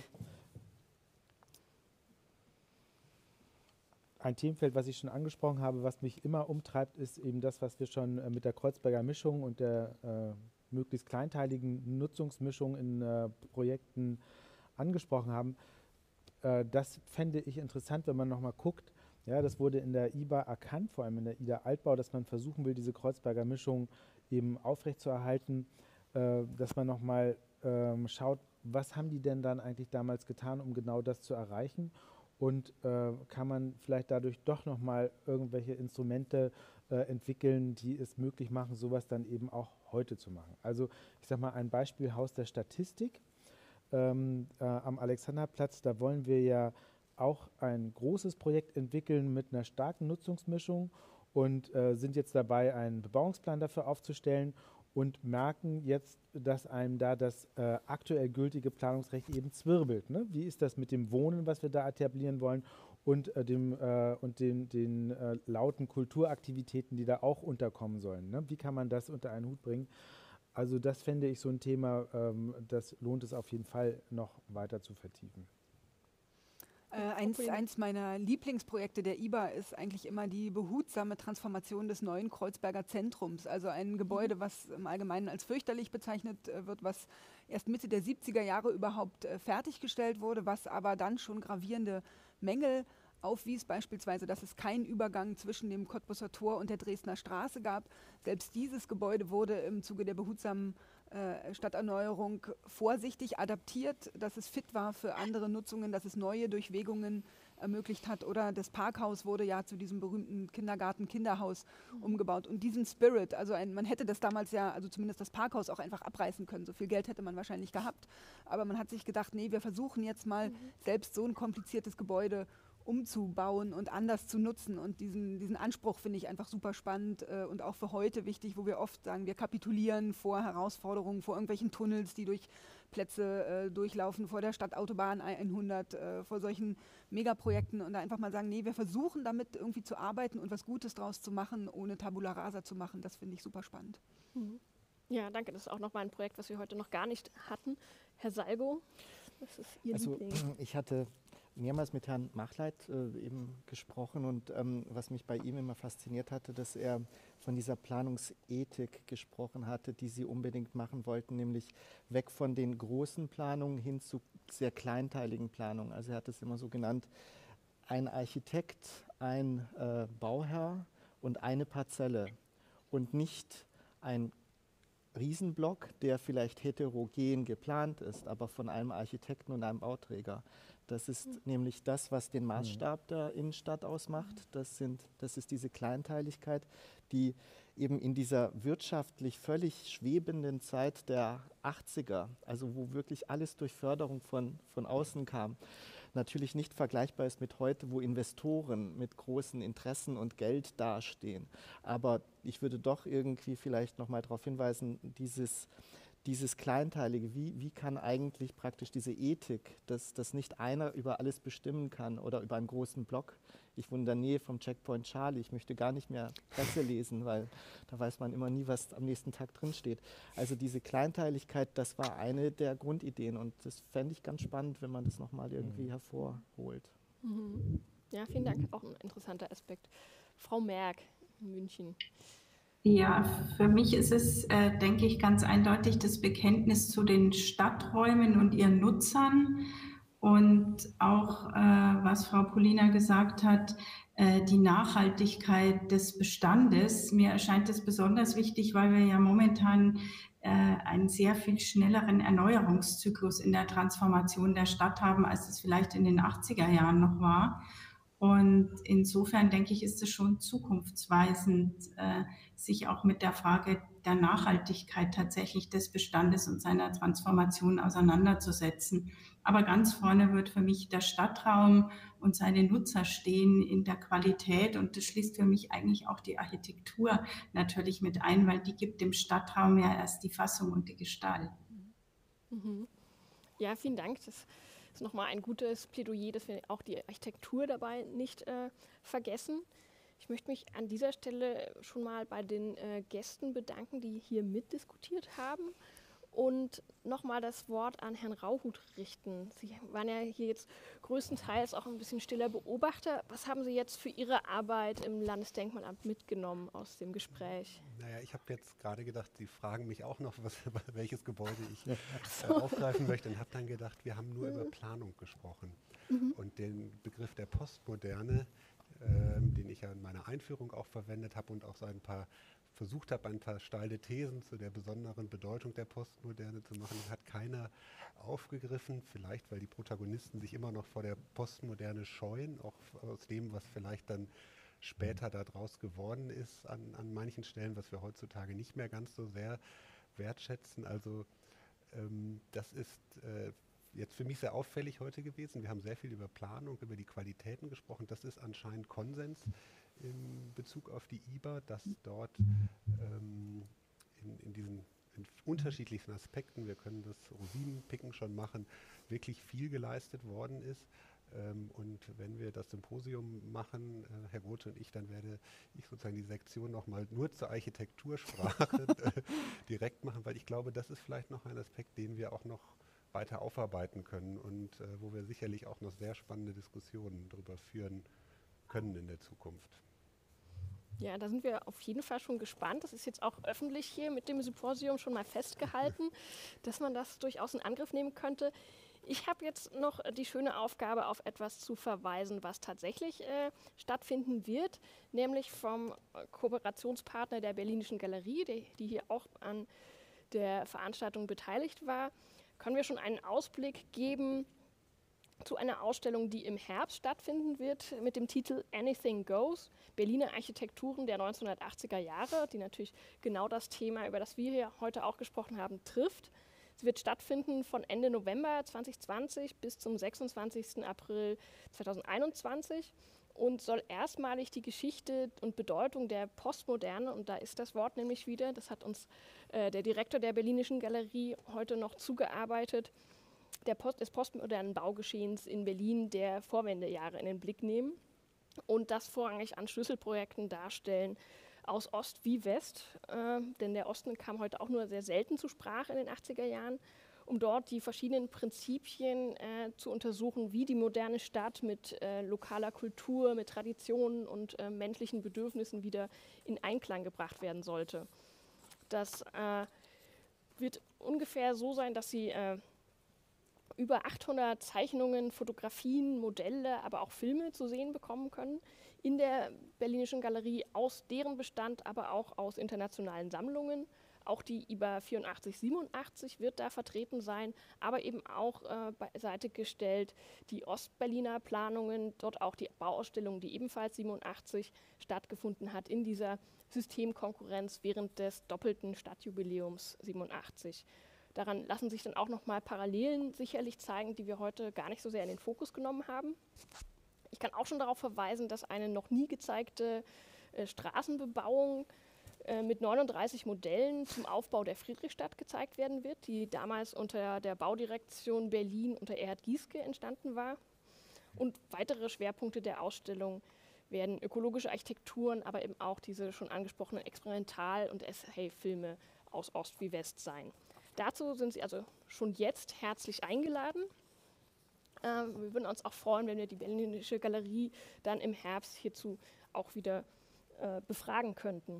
ein Themenfeld, was ich schon angesprochen habe, was mich immer umtreibt, ist eben das, was wir schon äh, mit der Kreuzberger Mischung und der äh, möglichst kleinteiligen Nutzungsmischung in äh, Projekten angesprochen haben. Äh, das fände ich interessant, wenn man nochmal guckt. Ja, das wurde in der I B A erkannt, vor allem in der I D A Altbau, dass man versuchen will, diese Kreuzberger Mischung eben aufrechtzuerhalten, äh, dass man nochmal äh, schaut, was haben die denn dann eigentlich damals getan, um genau das zu erreichen? Und äh, kann man vielleicht dadurch doch nochmal irgendwelche Instrumente äh, entwickeln, die es möglich machen, sowas dann eben auch heute zu machen. Also ich sage mal ein Beispiel, Haus der Statistik ähm, äh, am Alexanderplatz. Da wollen wir ja auch ein großes Projekt entwickeln mit einer starken Nutzungsmischung und äh, sind jetzt dabei, einen Bebauungsplan dafür aufzustellen und merken jetzt, dass einem da das äh, aktuell gültige Planungsrecht eben zwirbelt. Ne? Wie ist das mit dem Wohnen, was wir da etablieren wollen, und, äh, dem, äh, und den, den äh, lauten Kulturaktivitäten, die da auch unterkommen sollen? Ne? Wie kann man das unter einen Hut bringen? Also das fände ich so ein Thema, ähm, das lohnt es auf jeden Fall noch weiter zu vertiefen. Äh, eins, eins meiner Lieblingsprojekte der I B A ist eigentlich immer die behutsame Transformation des neuen Kreuzberger Zentrums. Also ein Gebäude, was im Allgemeinen als fürchterlich bezeichnet äh, wird, was erst Mitte der siebziger Jahre überhaupt äh, fertiggestellt wurde, was aber dann schon gravierende Mängel aufwies, beispielsweise, dass es keinen Übergang zwischen dem Cottbusser Tor und der Dresdner Straße gab. Selbst dieses Gebäude wurde im Zuge der behutsamen äh, Stadterneuerung vorsichtig adaptiert, dass es fit war für andere Nutzungen, dass es neue Durchwegungen ermöglicht hat. Oder das Parkhaus wurde ja zu diesem berühmten Kindergarten-Kinderhaus mhm. umgebaut. Und diesen Spirit, also ein, man hätte das damals ja, also zumindest das Parkhaus auch einfach abreißen können. So viel Geld hätte man wahrscheinlich gehabt. Aber man hat sich gedacht, nee, wir versuchen jetzt mal mhm. selbst so ein kompliziertes Gebäude umzubauen und anders zu nutzen. Und diesen, diesen Anspruch finde ich einfach super spannend äh, und auch für heute wichtig, wo wir oft sagen, wir kapitulieren vor Herausforderungen, vor irgendwelchen Tunnels, die durch Plätze äh, durchlaufen, vor der Stadtautobahn hundert, äh, vor solchen Megaprojekten, und da einfach mal sagen, nee, wir versuchen damit irgendwie zu arbeiten und was Gutes draus zu machen, ohne Tabula rasa zu machen. Das finde ich super spannend. Mhm. Ja, danke. Das ist auch nochmal ein Projekt, was wir heute noch gar nicht hatten. Herr Salgo, das ist Ihr Also Liebling. ich hatte mehrmals mit Herrn Machleit äh, eben gesprochen und ähm, was mich bei ihm immer fasziniert hatte, dass er von dieser Planungsethik gesprochen hatte, die sie unbedingt machen wollten, nämlich weg von den großen Planungen hin zu sehr kleinteiligen Planungen. Also er hat es immer so genannt, ein Architekt, ein äh, Bauherr und eine Parzelle und nicht ein Riesenblock, der vielleicht heterogen geplant ist, aber von einem Architekten und einem Bauträger. Das ist mhm. nämlich das, was den Maßstab der Innenstadt ausmacht. Das, sind, das ist diese Kleinteiligkeit, die eben in dieser wirtschaftlich völlig schwebenden Zeit der achtziger, also wo wirklich alles durch Förderung von, von außen kam, natürlich nicht vergleichbar ist mit heute, wo Investoren mit großen Interessen und Geld dastehen. Aber ich würde doch irgendwie vielleicht noch mal darauf hinweisen, dieses, dieses Kleinteilige, wie, wie kann eigentlich praktisch diese Ethik, dass, dass nicht einer über alles bestimmen kann oder über einen großen Block. Ich wohne in der Nähe vom Checkpoint Charlie, ich möchte gar nicht mehr Presse lesen, weil da weiß man immer nie, was am nächsten Tag drinsteht. Also diese Kleinteiligkeit, das war eine der Grundideen und das fände ich ganz spannend, wenn man das nochmal irgendwie hervorholt. Mhm. Ja, vielen Dank, auch ein interessanter Aspekt. Frau Merck in München. Ja, für mich ist es, äh, denke ich, ganz eindeutig das Bekenntnis zu den Stadträumen und ihren Nutzern. Und auch, äh, was Frau Pollina gesagt hat, äh, die Nachhaltigkeit des Bestandes. Mir erscheint das besonders wichtig, weil wir ja momentan äh, einen sehr viel schnelleren Erneuerungszyklus in der Transformation der Stadt haben, als es vielleicht in den achtziger Jahren noch war. Und insofern denke ich, ist es schon zukunftsweisend, äh, sich auch mit der Frage der Nachhaltigkeit tatsächlich des Bestandes und seiner Transformation auseinanderzusetzen. Aber ganz vorne wird für mich der Stadtraum und seine Nutzer stehen in der Qualität. Und das schließt für mich eigentlich auch die Architektur natürlich mit ein, weil die gibt dem Stadtraum ja erst die Fassung und die Gestalt. Mhm. Ja, vielen Dank. Das ist nochmal ein gutes Plädoyer, dass wir auch die Architektur dabei nicht äh, vergessen. Ich möchte mich an dieser Stelle schon mal bei den äh, Gästen bedanken, die hier mitdiskutiert haben und nochmal das Wort an Herrn Rauhut richten. Sie waren ja hier jetzt größtenteils auch ein bisschen stiller Beobachter. Was haben Sie jetzt für Ihre Arbeit im Landesdenkmalamt mitgenommen aus dem Gespräch? Naja, ich habe jetzt gerade gedacht, Sie fragen mich auch noch, was, welches Gebäude ich äh, aufgreifen möchte und habe dann gedacht, wir haben nur über Planung gesprochen. Mhm. Und den Begriff der Postmoderne, äh, den ich ja in meiner Einführung auch verwendet habe und auch so ein paar versucht habe, ein paar steile Thesen zu der besonderen Bedeutung der Postmoderne zu machen, hat keiner aufgegriffen, vielleicht weil die Protagonisten sich immer noch vor der Postmoderne scheuen, auch aus dem, was vielleicht dann später daraus geworden ist an, an manchen Stellen, was wir heutzutage nicht mehr ganz so sehr wertschätzen. Also ähm, das ist äh, jetzt für mich sehr auffällig heute gewesen. Wir haben sehr viel über Planung, über die Qualitäten gesprochen. Das ist anscheinend Konsens in Bezug auf die I B A, dass dort ähm, in, in diesen in unterschiedlichsten Aspekten, wir können das Rosinenpicken schon machen, wirklich viel geleistet worden ist. Ähm, und wenn wir das Symposium machen, äh, Herr Grote und ich, dann werde ich sozusagen die Sektion nochmal nur zur Architektursprache äh, direkt machen, weil ich glaube, das ist vielleicht noch ein Aspekt, den wir auch noch weiter aufarbeiten können und äh, wo wir sicherlich auch noch sehr spannende Diskussionen darüber führen können in der Zukunft. Ja, da sind wir auf jeden Fall schon gespannt. Das ist jetzt auch öffentlich hier mit dem Symposium schon mal festgehalten, dass man das durchaus in Angriff nehmen könnte. Ich habe jetzt noch die schöne Aufgabe, auf etwas zu verweisen, was tatsächlich äh, stattfinden wird, nämlich vom Kooperationspartner der Berlinischen Galerie, die, die hier auch an der Veranstaltung beteiligt war. Können wir schon einen Ausblick geben zu einer Ausstellung, die im Herbst stattfinden wird, mit dem Titel Anything Goes, Berliner Architekturen der neunzehnhundertachtziger Jahre, die natürlich genau das Thema, über das wir hier heute auch gesprochen haben, trifft. Sie wird stattfinden von Ende November zweitausendzwanzig bis zum sechsundzwanzigsten April zweitausendeinundzwanzig und soll erstmalig die Geschichte und Bedeutung der Postmoderne, und da ist das Wort nämlich wieder, das hat uns äh, der Direktor der Berlinischen Galerie heute noch zugearbeitet, der Post, des postmodernen Baugeschehens in Berlin der Vorwendejahre in den Blick nehmen und das vorrangig an Schlüsselprojekten darstellen, aus Ost wie West, äh, denn der Osten kam heute auch nur sehr selten zur Sprache in den achtziger Jahren, um dort die verschiedenen Prinzipien äh, zu untersuchen, wie die moderne Stadt mit äh, lokaler Kultur, mit Traditionen und äh, menschlichen Bedürfnissen wieder in Einklang gebracht werden sollte. Das äh, wird ungefähr so sein, dass Sie äh, über achthundert Zeichnungen, Fotografien, Modelle, aber auch Filme zu sehen bekommen können in der Berlinischen Galerie, aus deren Bestand, aber auch aus internationalen Sammlungen. Auch die I B A vierundachtzig siebenundachtzig wird da vertreten sein, aber eben auch äh, beiseite gestellt die Ostberliner Planungen, dort auch die Bauausstellung, die ebenfalls siebenundachtzig stattgefunden hat, in dieser Systemkonkurrenz während des doppelten Stadtjubiläums siebenundachtzig. Daran lassen sich dann auch nochmal Parallelen sicherlich zeigen, die wir heute gar nicht so sehr in den Fokus genommen haben. Ich kann auch schon darauf verweisen, dass eine noch nie gezeigte äh, Straßenbebauung äh, mit neununddreißig Modellen zum Aufbau der Friedrichstadt gezeigt werden wird, die damals unter der Baudirektion Berlin unter Erhard Gieske entstanden war. Und weitere Schwerpunkte der Ausstellung werden ökologische Architekturen, aber eben auch diese schon angesprochenen Experimental- und Essay-Filme aus Ost wie West sein. Dazu sind Sie also schon jetzt herzlich eingeladen. Äh, wir würden uns auch freuen, wenn wir die Berlinische Galerie dann im Herbst hierzu auch wieder äh, befragen könnten.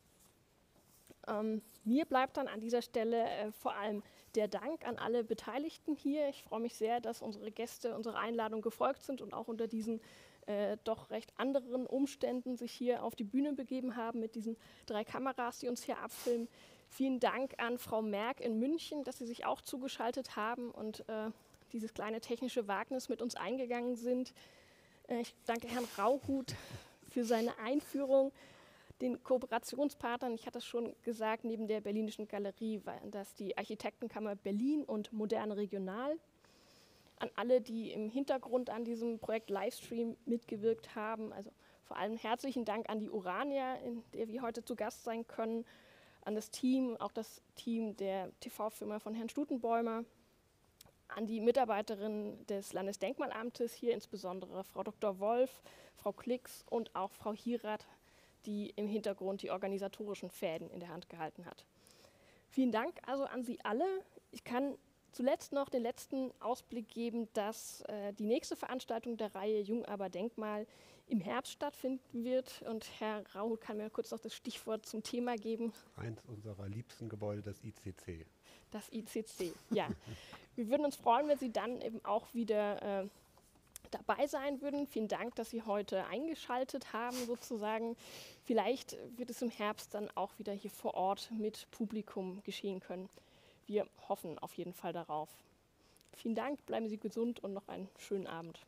Ähm, mir bleibt dann an dieser Stelle äh, vor allem der Dank an alle Beteiligten hier. Ich freue mich sehr, dass unsere Gäste unserer Einladung gefolgt sind und auch unter diesen äh, doch recht anderen Umständen sich hier auf die Bühne begeben haben mit diesen drei Kameras, die uns hier abfilmen. Vielen Dank an Frau Merck in München, dass Sie sich auch zugeschaltet haben und äh, dieses kleine technische Wagnis mit uns eingegangen sind. Äh, ich danke Herrn Rauhut für seine Einführung, den Kooperationspartnern, ich hatte es schon gesagt, neben der Berlinischen Galerie waren das die Architektenkammer Berlin und Moderne Regional. An alle, die im Hintergrund an diesem Projekt Livestream mitgewirkt haben, also vor allem herzlichen Dank an die Urania, in der wir heute zu Gast sein können, an das Team, auch das Team der T V-Firma von Herrn Stutenbäumer, an die Mitarbeiterinnen des Landesdenkmalamtes, hier insbesondere Frau Doktor Wolf, Frau Klicks und auch Frau Hierath, die im Hintergrund die organisatorischen Fäden in der Hand gehalten hat. Vielen Dank also an Sie alle. Ich kann zuletzt noch den letzten Ausblick geben, dass äh, die nächste Veranstaltung der Reihe Jung aber Denkmal im Herbst stattfinden wird. Und Herr Rauhut kann mir kurz noch das Stichwort zum Thema geben. Eins unserer liebsten Gebäude, das I C C. Das I C C, ja. Wir würden uns freuen, wenn Sie dann eben auch wieder äh, dabei sein würden. Vielen Dank, dass Sie heute eingeschaltet haben sozusagen. Vielleicht wird es im Herbst dann auch wieder hier vor Ort mit Publikum geschehen können. Wir hoffen auf jeden Fall darauf. Vielen Dank, bleiben Sie gesund und noch einen schönen Abend.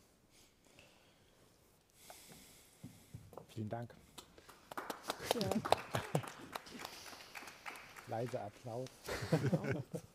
Vielen Dank. Ja. Leise Applaus. Genau.